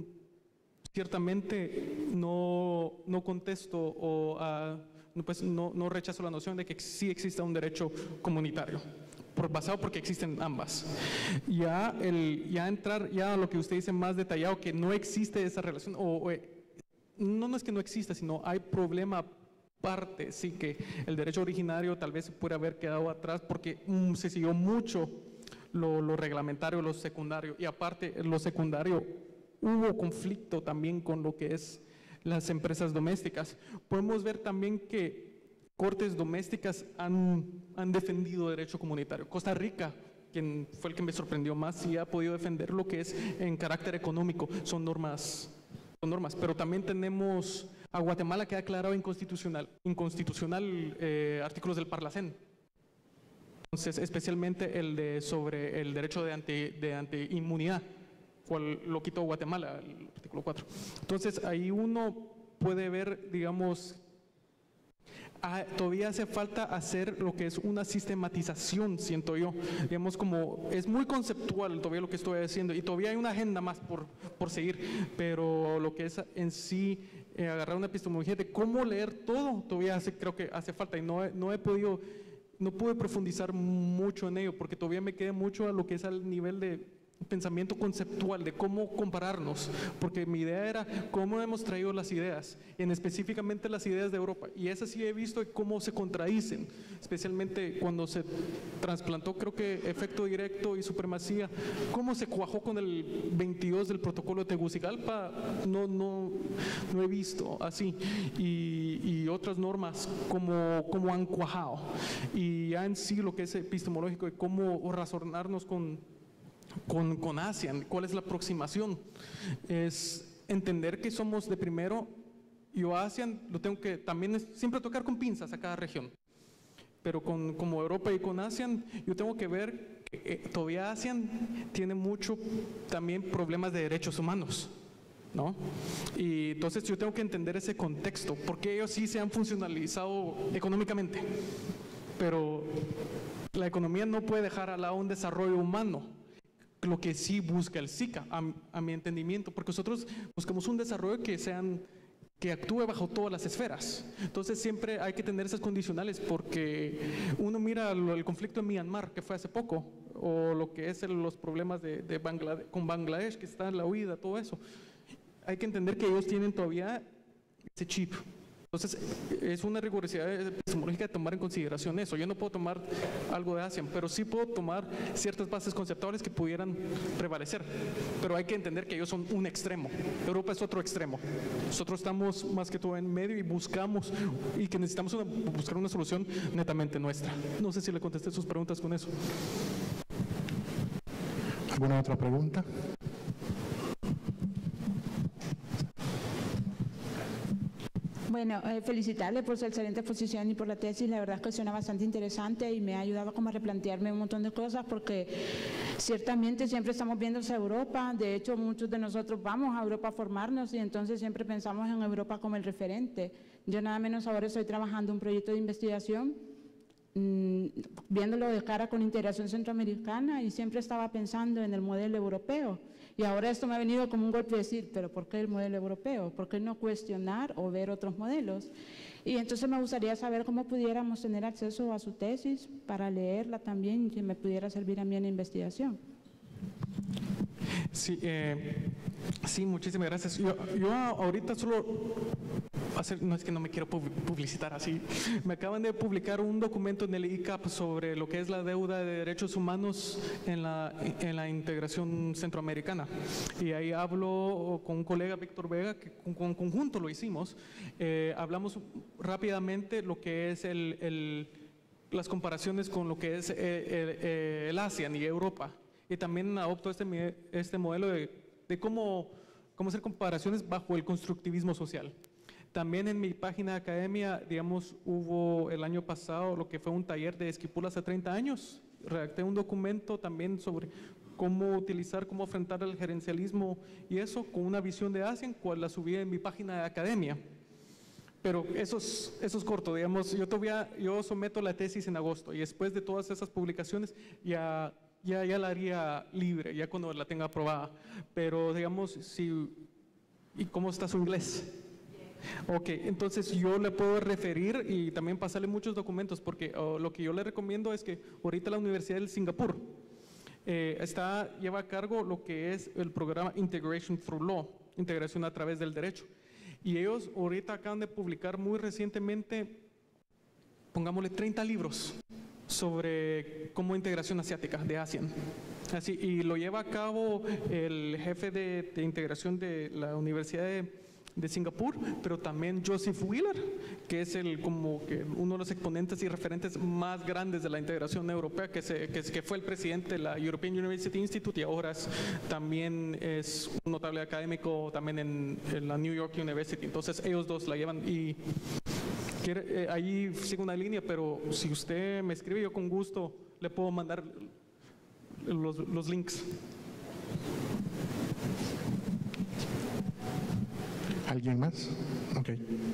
ciertamente no contesto o pues no rechazo la noción de que sí exista un derecho comunitario, basado porque existen ambas. Ya entrar ya a lo que usted dice más detallado, que no existe esa relación, no es que no exista, sino hay problema aparte, sí, que el derecho originario tal vez se puede haber quedado atrás porque se siguió mucho lo reglamentario, lo secundario, y aparte lo secundario hubo conflicto también con lo que es las empresas domésticas. Podemos ver también que cortes domésticas han defendido derecho comunitario. Costa Rica, quien fue el que me sorprendió más, sí ha podido defender lo que es en carácter económico, son normas, pero también tenemos a Guatemala, que ha declarado inconstitucional artículos del Parlacén. Entonces, especialmente sobre el derecho de antiinmunidad, cual lo quitó Guatemala, el artículo 4. Entonces, ahí uno puede ver, digamos, todavía hace falta hacer lo que es una sistematización, siento yo. Digamos, como es muy conceptual todavía lo que estoy haciendo y todavía hay una agenda más por seguir, pero lo que es en sí agarrar una epistemología de cómo leer todo, todavía creo que hace falta y no pude profundizar mucho en ello porque todavía me queda mucho a lo que es al nivel de pensamiento conceptual de cómo compararnos, porque mi idea era cómo hemos traído las ideas, específicamente las ideas de Europa, y esas sí he visto cómo se contradicen, especialmente cuando se trasplantó, creo que efecto directo y supremacía, cómo se cuajó con el 22 del protocolo de Tegucigalpa, no he visto así, y otras normas cómo han cuajado, y ya en sí lo que es epistemológico y cómo razonarnos con ASEAN, cuál es la aproximación, es entender que somos de primero. Yo ASEAN lo tengo que también siempre tocar con pinzas a cada región, pero como Europa y con ASEAN yo tengo que ver que todavía ASEAN tiene mucho también problemas de derechos humanos, ¿no? Y entonces yo tengo que entender ese contexto, porque ellos sí se han funcionalizado económicamente, pero la economía no puede dejar al lado un desarrollo humano, lo que sí busca el SICA, a mi entendimiento, porque nosotros buscamos un desarrollo que actúe bajo todas las esferas. Entonces siempre hay que tener esas condicionales, porque uno mira el conflicto en Myanmar, que fue hace poco, o lo que es los problemas con Bangladesh, que está en la huida, todo eso. Hay que entender que ellos tienen todavía ese chip. Entonces, es una rigurosidad epistemológica de tomar en consideración eso. Yo no puedo tomar algo de ASEAN, pero sí puedo tomar ciertas bases conceptuales que pudieran prevalecer. Pero hay que entender que ellos son un extremo. Europa es otro extremo. Nosotros estamos más que todo en medio y buscamos, y que necesitamos buscar una solución netamente nuestra. No sé si le contesté sus preguntas con eso. ¿Alguna otra pregunta? Bueno, felicitarle por su excelente exposición y por la tesis. La verdad es que suena bastante interesante y me ha ayudado como a replantearme un montón de cosas, porque ciertamente siempre estamos viendo hacia Europa. De hecho, muchos de nosotros vamos a Europa a formarnos y entonces siempre pensamos en Europa como el referente. Yo nada menos ahora estoy trabajando un proyecto de investigación viéndolo de cara con integración centroamericana, y siempre estaba pensando en el modelo europeo. Y ahora esto me ha venido como un golpe de decir, pero ¿por qué el modelo europeo? ¿Por qué no cuestionar o ver otros modelos? Y entonces me gustaría saber cómo pudiéramos tener acceso a su tesis para leerla también, que me pudiera servir a mí en la investigación. Sí, sí, muchísimas gracias. Yo ahorita solo no es que no me quiero publicitar así. Me acaban de publicar un documento en el ICAP sobre lo que es la deuda de derechos humanos en la integración centroamericana. Y ahí hablo con un colega, Víctor Vega, que con conjunto lo hicimos. Hablamos rápidamente lo que es las comparaciones con lo que es el ASEAN y Europa. Y también adopto este modelo de cómo hacer comparaciones bajo el constructivismo social. También en mi página de academia, digamos, hubo el año pasado lo que fue un taller de Esquipulas a 30 años. Redacté un documento también sobre cómo afrontar el gerencialismo y eso con una visión de ASEAN, cual la subí en mi página de academia. Pero eso es corto, digamos, yo someto la tesis en agosto y después de todas esas publicaciones ya la haría libre, ya cuando la tenga aprobada. Pero digamos, ¿y cómo está su inglés? Ok, entonces yo le puedo referir y también pasarle muchos documentos, porque lo que yo le recomiendo es que ahorita la Universidad de Singapur lleva a cargo lo que es el programa Integration Through Law, integración a través del derecho. Y ellos ahorita acaban de publicar muy recientemente, pongámosle 30 libros sobre cómo integración asiática de ASEAN. Así, y lo lleva a cabo el jefe de integración de la Universidad de Singapur, pero también Joseph Wheeler, que es uno de los exponentes y referentes más grandes de la integración europea, que fue el presidente de la European University Institute y ahora también es un notable académico también en la New York University. Entonces ellos dos la llevan y ahí sigo una línea, pero si usted me escribe, yo con gusto le puedo mandar los links. ¿Alguien más? Ok.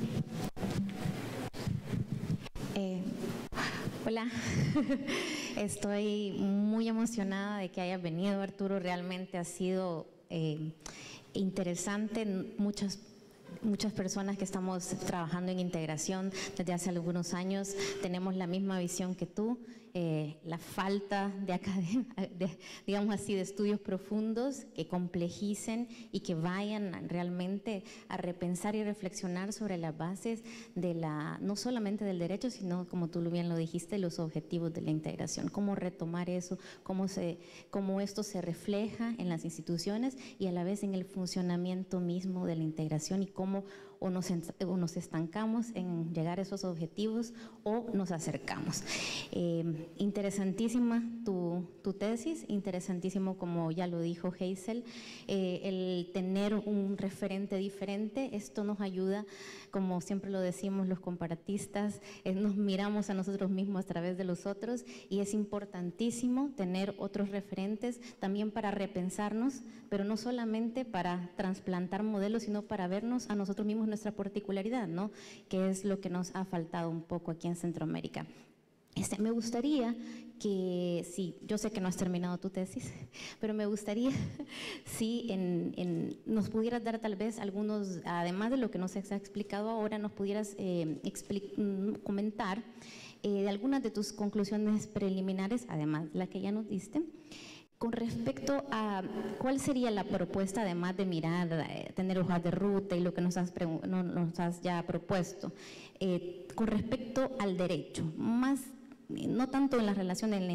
Hola, estoy muy emocionada de que hayas venido, Arturo. Realmente ha sido interesante. Muchas personas que estamos trabajando en integración desde hace algunos años tenemos la misma visión que tú. La falta digamos así, de estudios profundos que complejicen y que vayan realmente a repensar y reflexionar sobre las bases no solamente del derecho, sino, como tú bien lo dijiste, los objetivos de la integración. Cómo retomar eso, cómo esto se refleja en las instituciones y a la vez en el funcionamiento mismo de la integración, y cómo o nos estancamos en llegar a esos objetivos o nos acercamos. Interesantísima tu tesis, interesantísimo, como ya lo dijo Hazel, el tener un referente diferente. Esto nos ayuda, como siempre lo decimos los comparatistas, nos miramos a nosotros mismos a través de los otros, y es importantísimo tener otros referentes también para repensarnos, pero no solamente para trasplantar modelos, sino para vernos a nosotros mismos nuestra particularidad, ¿no? Que es lo que nos ha faltado un poco aquí en Centroamérica. Me gustaría que, sí, yo sé que no has terminado tu tesis, pero me gustaría si nos pudieras dar tal vez algunos, además de lo que nos has explicado ahora, nos pudieras comentar de algunas de tus conclusiones preliminares, además de la que ya nos diste, con respecto a cuál sería la propuesta, además de mirar, tener hojas de ruta y lo que nos has ya propuesto, con respecto al derecho, más no tanto en la relación de la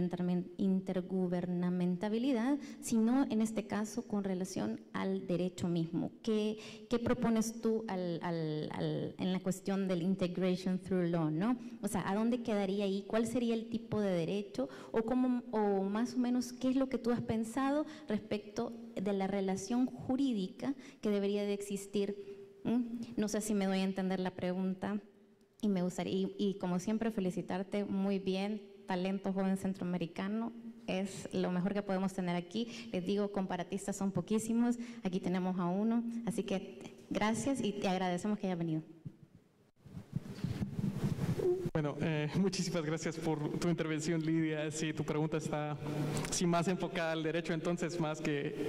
intergubernamentabilidad, sino en este caso con relación al derecho mismo. ¿Qué propones tú en la cuestión del integration through law, ¿no? O sea, ¿a dónde quedaría ahí? ¿Cuál sería el tipo de derecho? O más o menos, ¿qué es lo que tú has pensado respecto de la relación jurídica que debería de existir? No sé si me doy a entender la pregunta. Y me gustaría, y como siempre, felicitarte, muy bien, talento joven centroamericano, es lo mejor que podemos tener aquí. Les digo, comparatistas son poquísimos, aquí tenemos a uno, así que gracias y te agradecemos que haya venido. Bueno, muchísimas gracias por tu intervención, Lidia. Sí, tu pregunta está más enfocada al derecho, entonces más que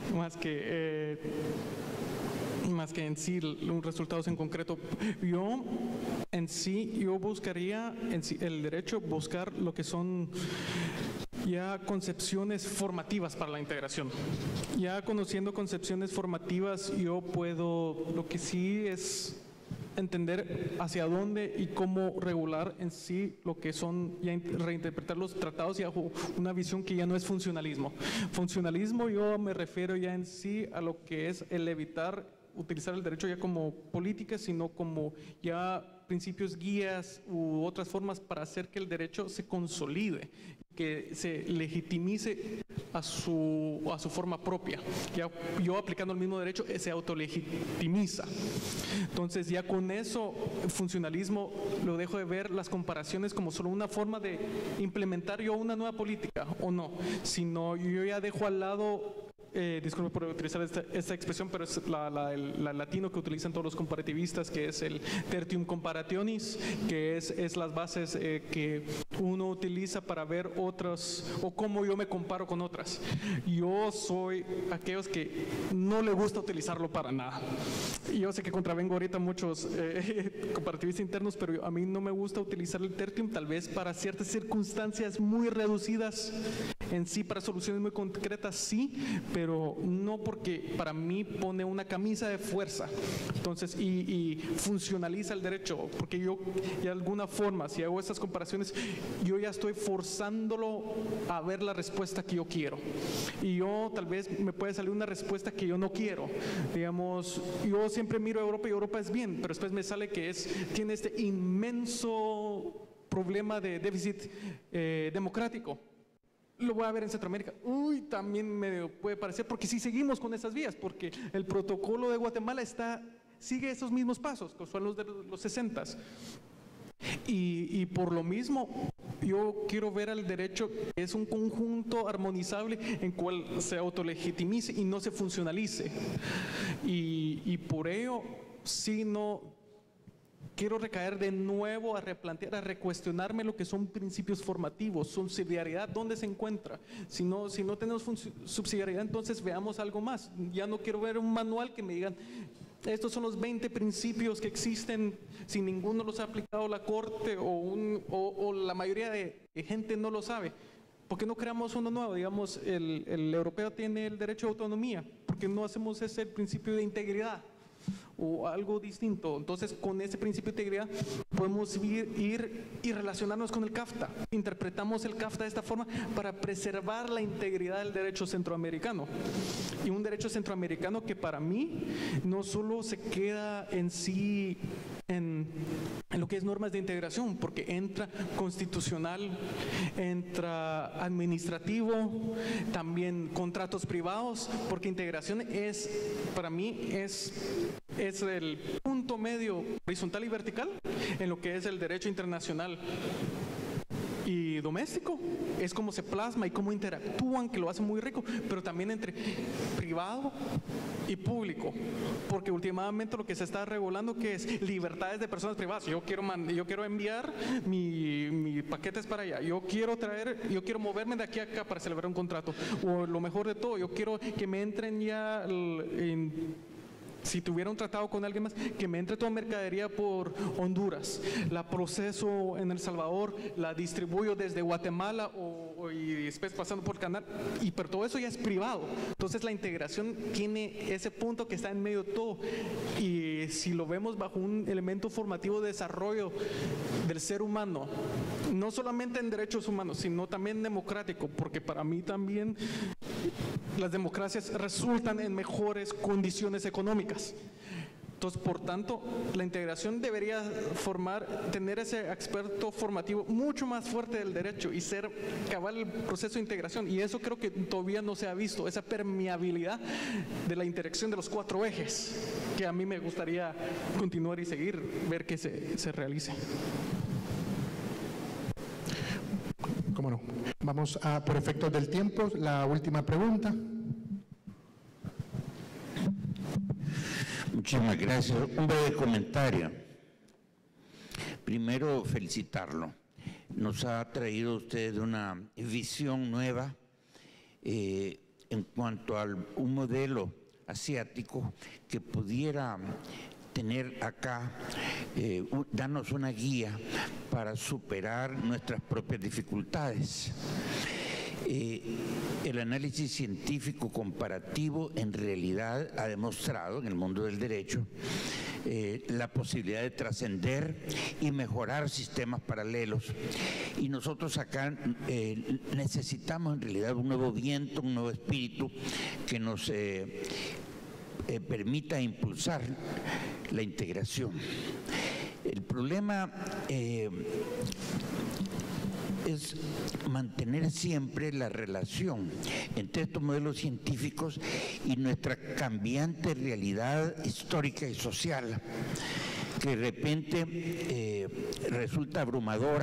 en sí los resultados en concreto. Yo buscaría en sí, el derecho, buscar lo que son ya concepciones formativas para la integración. Ya conociendo concepciones formativas, yo puedo, lo que sí es entender hacia dónde y cómo regular en sí lo que son, ya reinterpretar los tratados y bajo una visión que ya no es funcionalismo. Funcionalismo yo me refiero ya en sí a lo que es el evitar utilizar el derecho ya como política, sino como ya principios guías u otras formas para hacer que el derecho se consolide, que se legitimice a su forma propia. Ya yo aplicando el mismo derecho se autolegitimiza. Entonces ya con eso, funcionalismo, lo dejo de ver las comparaciones como solo una forma de implementar yo una nueva política o no, sino yo ya dejo al lado. Disculpe por utilizar esta expresión, pero es el latino que utilizan todos los comparativistas, que es el tertium comparationis, que es las bases que uno utiliza para ver otras, o cómo yo me comparo con otras. Yo soy aquellos que no le gusta utilizarlo para nada. Y yo sé que contravengo ahorita muchos comparativistas internos, pero a mí no me gusta utilizar el tertium, tal vez para ciertas circunstancias muy reducidas en sí, para soluciones muy concretas, sí, pero no porque para mí pone una camisa de fuerza, entonces, y funcionaliza el derecho, porque yo de alguna forma, si hago estas comparaciones, yo ya estoy forzándolo a ver la respuesta que yo quiero, y yo tal vez me puede salir una respuesta que yo no quiero. Digamos, yo siempre miro a Europa y Europa es bien, pero después me sale que tiene este inmenso problema de déficit democrático. Lo voy a ver en Centroamérica. También me puede parecer, porque si seguimos con esas vías, porque el protocolo de Guatemala sigue esos mismos pasos, que son los de los 60s. Y por lo mismo, yo quiero ver al derecho que es un conjunto armonizable en cual se autolegitimice y no se funcionalice. Y por ello, si no quiero recaer de nuevo a replantear, a recuestionarme lo que son principios formativos, subsidiariedad, ¿dónde se encuentra? Si no tenemos subsidiariedad, entonces veamos algo más. Ya no quiero ver un manual que me digan, estos son los 20 principios que existen, si ninguno los ha aplicado la Corte o la mayoría de gente no lo sabe. ¿Por qué no creamos uno nuevo? Digamos, el europeo tiene el derecho a autonomía. ¿Por qué no hacemos ese principio de integridad? O algo distinto. Entonces, con ese principio de integridad podemos ir y relacionarnos con el CAFTA. Interpretamos el CAFTA de esta forma para preservar la integridad del derecho centroamericano. Y un derecho centroamericano que para mí no solo se queda en sí en lo que es normas de integración, porque entra constitucional, entra administrativo, también contratos privados, porque integración para mí es el punto medio horizontal y vertical en lo que es el derecho internacional y doméstico. Es como se plasma y cómo interactúan, que lo hace muy rico, pero también entre privado y público, porque últimamente lo que se está regulando que es libertades de personas privadas. Yo quiero enviar mis paquetes para allá, yo quiero moverme de aquí a acá para celebrar un contrato, o lo mejor de todo, yo quiero que me entren ya si tuviera un tratado con alguien más, que me entre toda mercadería por Honduras, la proceso en El Salvador, la distribuyo desde Guatemala y después pasando por el canal, pero todo eso ya es privado. Entonces la integración tiene ese punto que está en medio de todo, y si lo vemos bajo un elemento formativo de desarrollo del ser humano, no solamente en derechos humanos, sino también democrático, porque para mí también las democracias resultan en mejores condiciones económicas. Entonces, por tanto, la integración debería tener ese experto formativo mucho más fuerte del derecho y ser cabal el proceso de integración. Y eso creo que todavía no se ha visto, esa permeabilidad de la interacción de los 4 ejes, que a mí me gustaría continuar y seguir, ver que se realice. ¿Cómo no? Vamos a, por efectos del tiempo, la última pregunta. Muchísimas gracias. Un breve comentario. Primero, felicitarlo. Nos ha traído usted una visión nueva en cuanto a un modelo asiático que pudiera tener acá, darnos una guía para superar nuestras propias dificultades. El análisis científico comparativo en realidad ha demostrado en el mundo del derecho la posibilidad de trascender y mejorar sistemas paralelos. Y nosotros acá necesitamos en realidad un nuevo viento, un nuevo espíritu que nos permita impulsar la integración. El problema es mantener siempre la relación entre estos modelos científicos y nuestra cambiante realidad histórica y social, que de repente resulta abrumadora,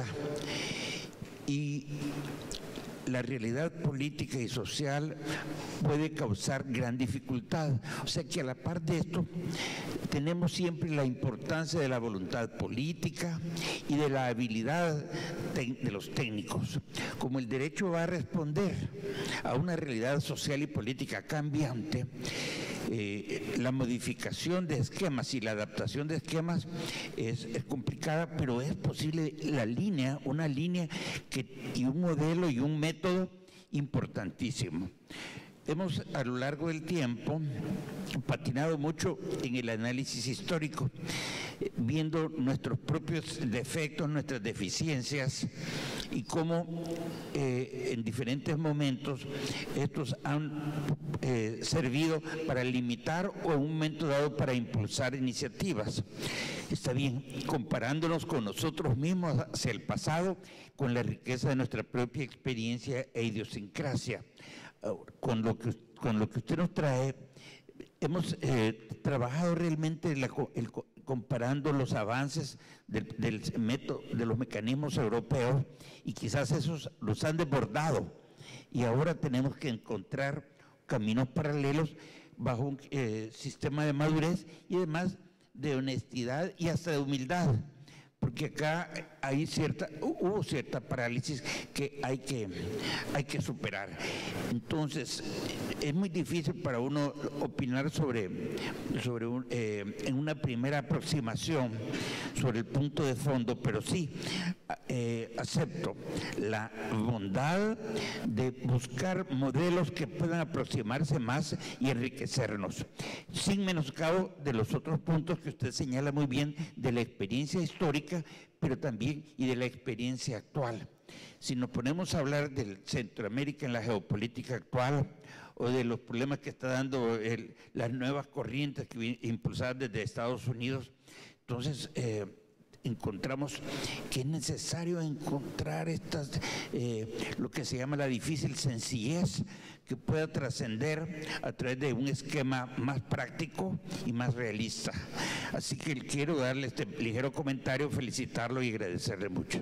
y la realidad política y social puede causar gran dificultad. O sea que a la par de esto tenemos siempre la importancia de la voluntad política y de la habilidad de los técnicos. Como el derecho va a responder a una realidad social y política cambiante, la modificación de esquemas y la adaptación de esquemas es complicada, pero es posible una línea y un modelo y un método importantísimo. Hemos a lo largo del tiempo patinado mucho en el análisis histórico, viendo nuestros propios defectos, nuestras deficiencias, y cómo en diferentes momentos estos han servido para limitar o en un momento dado para impulsar iniciativas. Está bien, comparándonos con nosotros mismos hacia el pasado, con la riqueza de nuestra propia experiencia e idiosincrasia. Con lo que usted nos trae, hemos trabajado realmente comparando los avances del método, de los mecanismos europeos, y quizás esos los han desbordado, y ahora tenemos que encontrar caminos paralelos bajo un sistema de madurez y además de honestidad y hasta de humildad, porque acá hubo cierta parálisis que hay que superar. Entonces, es muy difícil para uno opinar en una primera aproximación sobre el punto de fondo, pero sí acepto la bondad de buscar modelos que puedan aproximarse más y enriquecernos, sin menoscabo de los otros puntos que usted señala muy bien, de la experiencia histórica, pero también y de la experiencia actual. Si nos ponemos a hablar de Centroamérica en la geopolítica actual, o de los problemas que está dando las nuevas corrientes impulsadas desde Estados Unidos, entonces encontramos que es necesario encontrar lo que se llama la difícil sencillez, que pueda trascender a través de un esquema más práctico y más realista. Así que quiero darle este ligero comentario, felicitarlo y agradecerle mucho.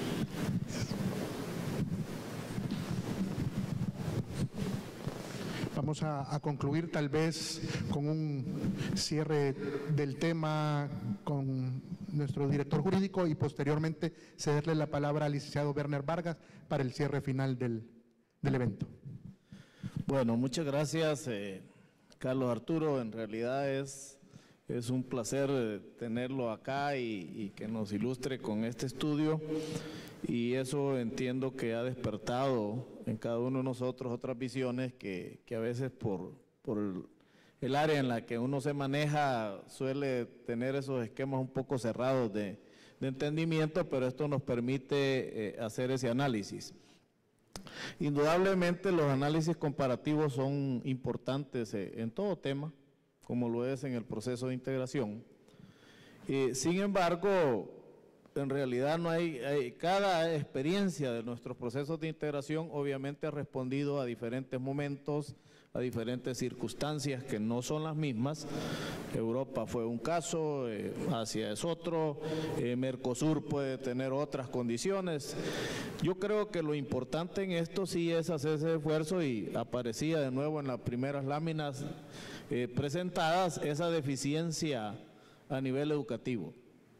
Vamos a concluir tal vez con un cierre del tema con nuestro director jurídico y posteriormente cederle la palabra al licenciado Werner Vargas para el cierre final del evento. Bueno, muchas gracias, Carlos Arturo. En realidad es un placer tenerlo acá y que nos ilustre con este estudio, y eso entiendo que ha despertado en cada uno de nosotros otras visiones que a veces por el área en la que uno se maneja suele tener esos esquemas un poco cerrados de entendimiento, pero esto nos permite hacer ese análisis. Indudablemente los análisis comparativos son importantes en todo tema, como lo es en el proceso de integración. Sin embargo, en realidad cada experiencia de nuestros procesos de integración obviamente ha respondido a diferentes momentos, a diferentes circunstancias que no son las mismas. Europa fue un caso, Asia es otro, Mercosur puede tener otras condiciones. Yo creo que lo importante en esto sí es hacer ese esfuerzo, y aparecía de nuevo en las primeras láminas presentadas esa deficiencia a nivel educativo.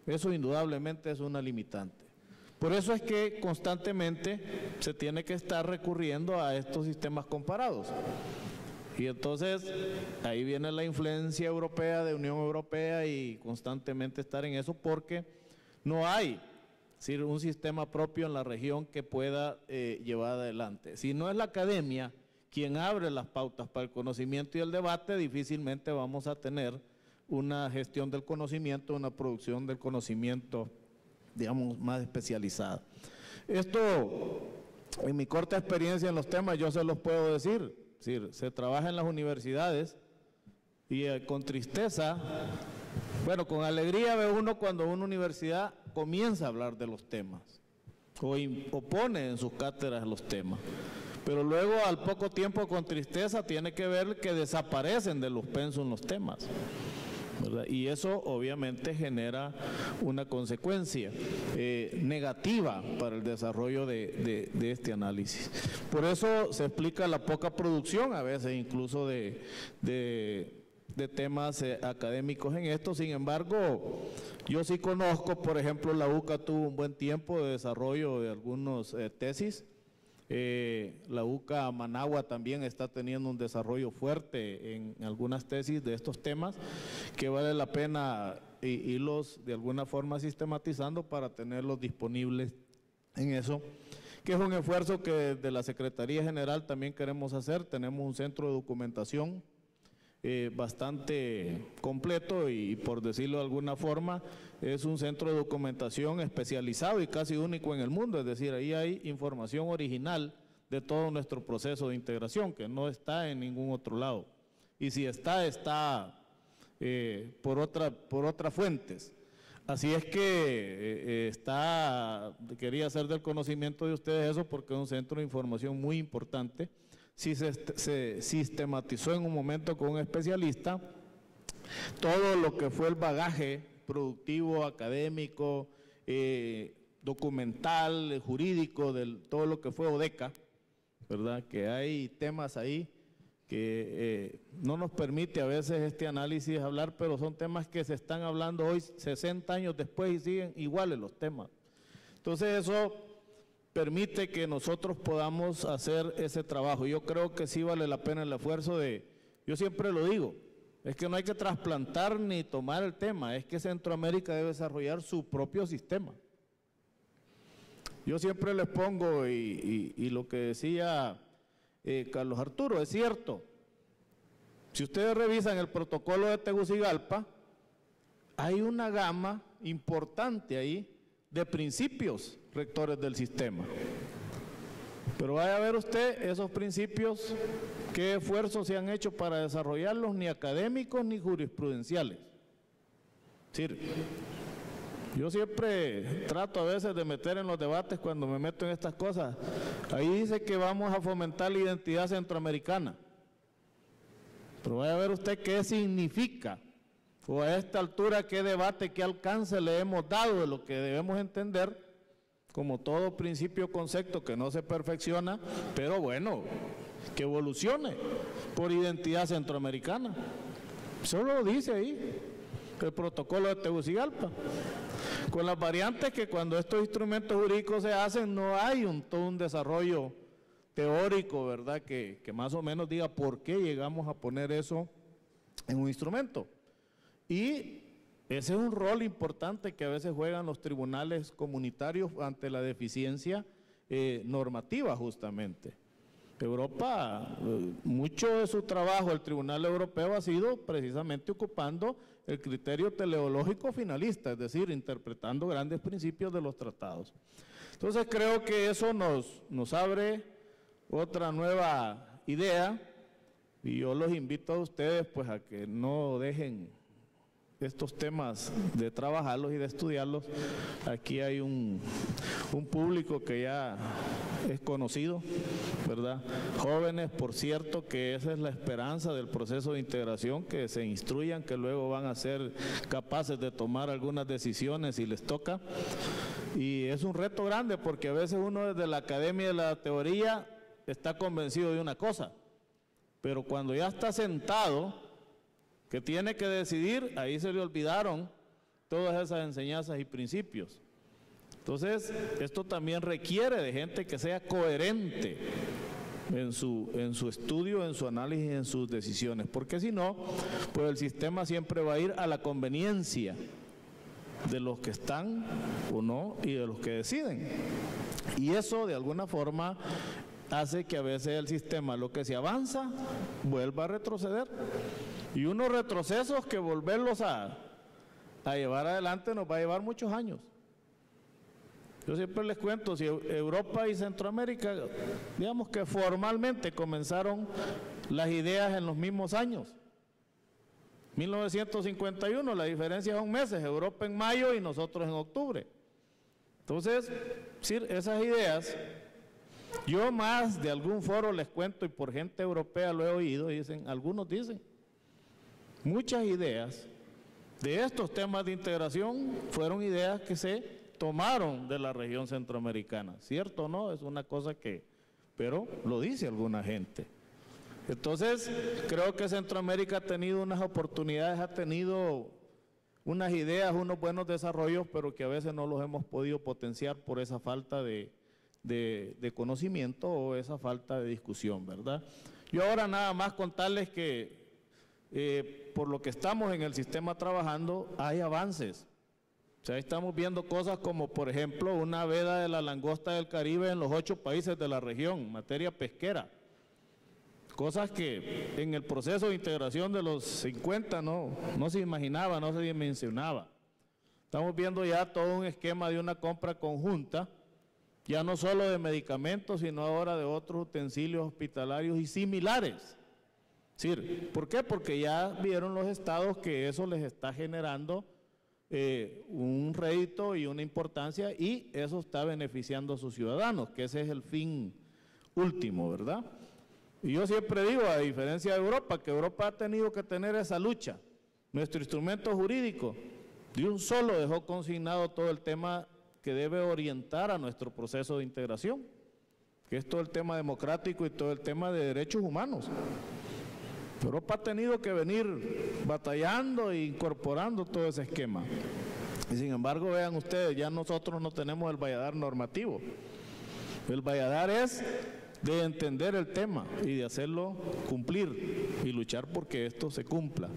Eso indudablemente es una limitante. Por eso es que constantemente se tiene que estar recurriendo a estos sistemas comparados. Y entonces ahí viene la influencia europea, de Unión Europea, y constantemente estar en eso, porque no hay un sistema propio en la región que pueda llevar adelante. Si no es la academia quien abre las pautas para el conocimiento y el debate, difícilmente vamos a tener una gestión del conocimiento, una producción del conocimiento, digamos, más especializada. Esto, en mi corta experiencia en los temas, yo se los puedo decir. Es decir, se trabaja en las universidades y con tristeza, bueno, con alegría ve uno cuando una universidad comienza a hablar de los temas o pone en sus cátedras los temas. Pero luego, al poco tiempo, con tristeza, tiene que ver que desaparecen de los pensos los temas, ¿verdad? Y eso obviamente genera una consecuencia negativa para el desarrollo de este análisis. Por eso se explica la poca producción, a veces incluso de temas académicos en esto. Sin embargo, yo sí conozco, por ejemplo, la UCA tuvo un buen tiempo de desarrollo de algunas tesis. La UCA Managua también está teniendo un desarrollo fuerte en algunas tesis de estos temas, que vale la pena irlos de alguna forma sistematizando para tenerlos disponibles en eso, que es un esfuerzo que desde la Secretaría General también queremos hacer. Tenemos un centro de documentación bastante completo y, por decirlo de alguna forma, es un centro de documentación especializado y casi único en el mundo. Es decir, ahí hay información original de todo nuestro proceso de integración, que no está en ningún otro lado. Y si está por otras fuentes. Así es que quería hacer del conocimiento de ustedes eso, porque es un centro de información muy importante. Si se sistematizó en un momento con un especialista todo lo que fue el bagaje productivo, académico, documental, jurídico, todo lo que fue ODECA, ¿verdad? Que hay temas ahí que no nos permite a veces este análisis hablar, pero son temas que se están hablando hoy 60 años después y siguen iguales los temas. Entonces eso permite que nosotros podamos hacer ese trabajo. Yo creo que sí vale la pena el esfuerzo yo siempre lo digo, es que no hay que trasplantar ni tomar el tema, es que Centroamérica debe desarrollar su propio sistema. Yo siempre les pongo, y lo que decía Carlos Arturo, es cierto. Si ustedes revisan el protocolo de Tegucigalpa, hay una gama importante ahí de principios rectores del sistema. Pero vaya a ver usted esos principios, qué esfuerzos se han hecho para desarrollarlos, ni académicos ni jurisprudenciales. Es decir, yo siempre trato a veces de meter en los debates cuando me meto en estas cosas. Ahí dice que vamos a fomentar la identidad centroamericana. Pero vaya a ver usted qué significa, o a esta altura qué debate, qué alcance le hemos dado de lo que debemos entender, como todo principio o concepto que no se perfecciona, pero bueno, que evolucione por identidad centroamericana. Solo lo dice ahí el protocolo de Tegucigalpa, con las variantes que cuando estos instrumentos jurídicos se hacen no hay todo un desarrollo teórico, ¿verdad? Que más o menos diga por qué llegamos a poner eso en un instrumento. Y ese es un rol importante que a veces juegan los tribunales comunitarios ante la deficiencia normativa, justamente. Europa, mucho de su trabajo, el Tribunal Europeo, ha sido precisamente ocupando el criterio teleológico finalista, es decir, interpretando grandes principios de los tratados. Entonces creo que eso nos abre otra nueva idea, y yo los invito a ustedes pues a que no dejen estos temas de trabajarlos y de estudiarlos. Aquí hay un público que ya es conocido, ¿verdad? Jóvenes, por cierto, que esa es la esperanza del proceso de integración, que se instruyan, que luego van a ser capaces de tomar algunas decisiones si les toca. Y es un reto grande porque a veces uno desde la academia de la teoría está convencido de una cosa, pero cuando ya está sentado, que tiene que decidir, ahí se le olvidaron todas esas enseñanzas y principios. Entonces, esto también requiere de gente que sea coherente en su estudio, en su análisis, en sus decisiones, porque si no, pues el sistema siempre va a ir a la conveniencia de los que están o no y de los que deciden. Y eso de alguna forma hace que a veces el sistema, lo que se avanza, vuelva a retroceder. Y unos retrocesos que volverlos a llevar adelante nos va a llevar muchos años. Yo siempre les cuento, si Europa y Centroamérica, digamos que formalmente comenzaron las ideas en los mismos años. 1951, la diferencia son meses, Europa en mayo y nosotros en octubre. Entonces, esas ideas, yo más de algún foro les cuento y por gente europea lo he oído, algunos dicen, muchas ideas de estos temas de integración fueron ideas que se tomaron de la región centroamericana. ¿Cierto o no? Es una cosa pero lo dice alguna gente. Entonces, creo que Centroamérica ha tenido unas oportunidades, ha tenido unas ideas, unos buenos desarrollos, pero que a veces no los hemos podido potenciar por esa falta de conocimiento o esa falta de discusión, ¿verdad? Yo ahora nada más contarles que por lo que estamos en el sistema trabajando, hay avances. O sea, estamos viendo cosas como, por ejemplo, una veda de la langosta del Caribe en los 8 países de la región, en materia pesquera. Cosas que en el proceso de integración de los 50 no se imaginaba, no se dimensionaba. Estamos viendo ya todo un esquema de una compra conjunta, ya no solo de medicamentos, sino ahora de otros utensilios hospitalarios y similares. ¿Sí? ¿Por qué? Porque ya vieron los estados que eso les está generando un rédito y una importancia, y eso está beneficiando a sus ciudadanos, que ese es el fin último, ¿verdad? Y yo siempre digo, a diferencia de Europa, que Europa ha tenido que tener esa lucha. Nuestro instrumento jurídico de un solo dejó consignado todo el tema que debe orientar a nuestro proceso de integración, que es todo el tema democrático y todo el tema de derechos humanos. Europa ha tenido que venir batallando e incorporando todo ese esquema. Y sin embargo, vean ustedes, ya nosotros no tenemos el valladar normativo. El valladar es de entender el tema y de hacerlo cumplir y luchar porque esto se cumpla.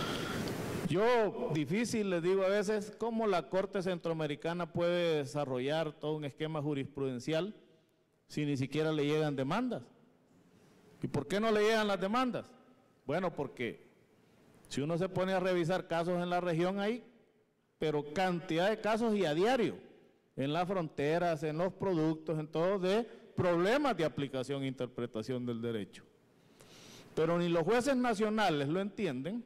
Yo difícil les digo a veces cómo la Corte Centroamericana puede desarrollar todo un esquema jurisprudencial si ni siquiera le llegan demandas. ¿Y por qué no le llegan las demandas? Bueno, porque si uno se pone a revisar casos en la región hay, pero cantidad de casos y a diario, en las fronteras, en los productos, en todo, de problemas de aplicación e interpretación del derecho. Pero ni los jueces nacionales lo entienden,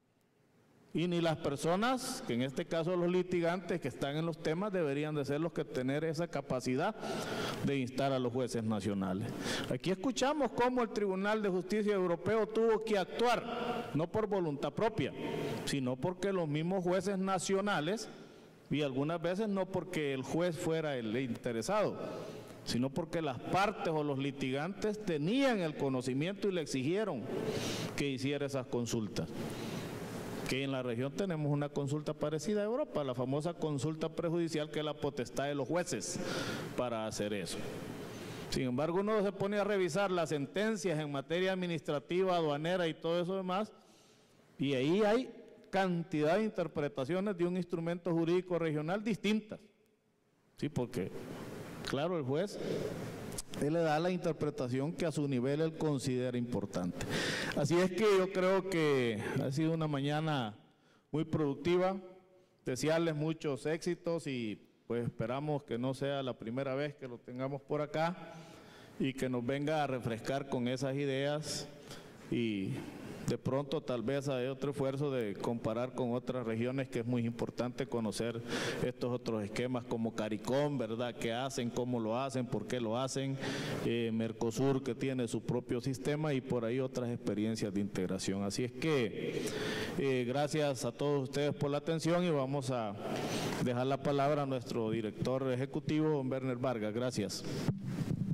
y ni las personas, que en este caso los litigantes que están en los temas, deberían de ser los que tener esa capacidad de instar a los jueces nacionales. Aquí escuchamos cómo el Tribunal de Justicia Europeo tuvo que actuar, no por voluntad propia, sino porque los mismos jueces nacionales, y algunas veces no porque el juez fuera el interesado, sino porque las partes o los litigantes tenían el conocimiento y le exigieron que hiciera esas consultas. Que en la región tenemos una consulta parecida a Europa, la famosa consulta prejudicial, que es la potestad de los jueces para hacer eso. Sin embargo, uno se pone a revisar las sentencias en materia administrativa, aduanera y todo eso demás, y ahí hay cantidad de interpretaciones de un instrumento jurídico regional distintas. Sí, porque, claro, el juez, él le da la interpretación que a su nivel él considera importante. Así es que yo creo que ha sido una mañana muy productiva, desearles muchos éxitos y pues esperamos que no sea la primera vez que lo tengamos por acá y que nos venga a refrescar con esas ideas y de pronto tal vez hay otro esfuerzo de comparar con otras regiones, que es muy importante conocer estos otros esquemas como CARICOM, ¿verdad? ¿Qué hacen? ¿Cómo lo hacen? ¿Por qué lo hacen? Mercosur, que tiene su propio sistema, y por ahí otras experiencias de integración. Así es que gracias a todos ustedes por la atención y vamos a dejar la palabra a nuestro director ejecutivo, don Werner Vargas. Gracias.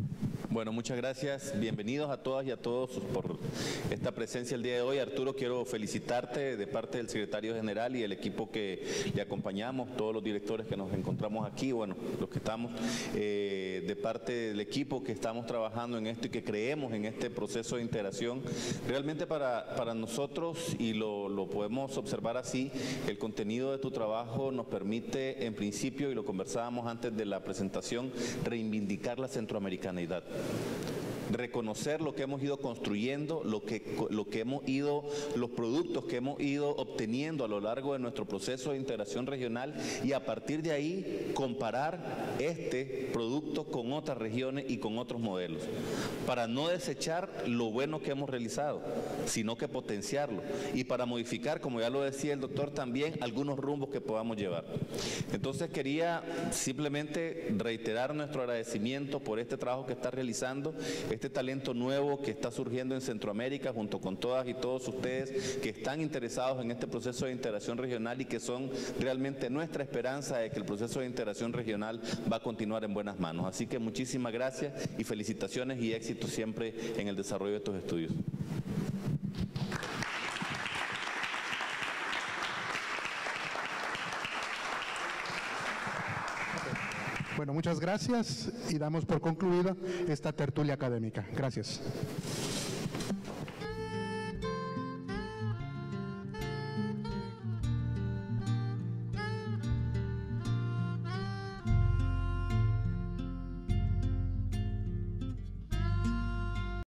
Bueno, muchas gracias. Bienvenidos a todas y a todos por esta presencia el día de hoy. Arturo, quiero felicitarte de parte del secretario general y el equipo que le acompañamos, todos los directores que nos encontramos aquí, bueno, los que estamos, de parte del equipo que estamos trabajando en esto y que creemos en este proceso de integración. Realmente para nosotros, y lo podemos observar así, el contenido de tu trabajo nos permite, en principio, y lo conversábamos antes de la presentación, reivindicar la centroamericanidad. Reconocer lo que hemos ido construyendo, los productos que hemos ido obteniendo a lo largo de nuestro proceso de integración regional, y a partir de ahí comparar este producto con otras regiones y con otros modelos, para no desechar lo bueno que hemos realizado, sino que potenciarlo, y para modificar, como ya lo decía el doctor, también algunos rumbos que podamos llevar. Entonces quería simplemente reiterar nuestro agradecimiento por este trabajo que está realizando, este talento nuevo que está surgiendo en Centroamérica, junto con todas y todos ustedes que están interesados en este proceso de integración regional y que son realmente nuestra esperanza de que el proceso de integración regional va a continuar en buenas manos. Así que muchísimas gracias y felicitaciones y éxito siempre en el desarrollo de estos estudios. Bueno, muchas gracias y damos por concluida esta tertulia académica. Gracias.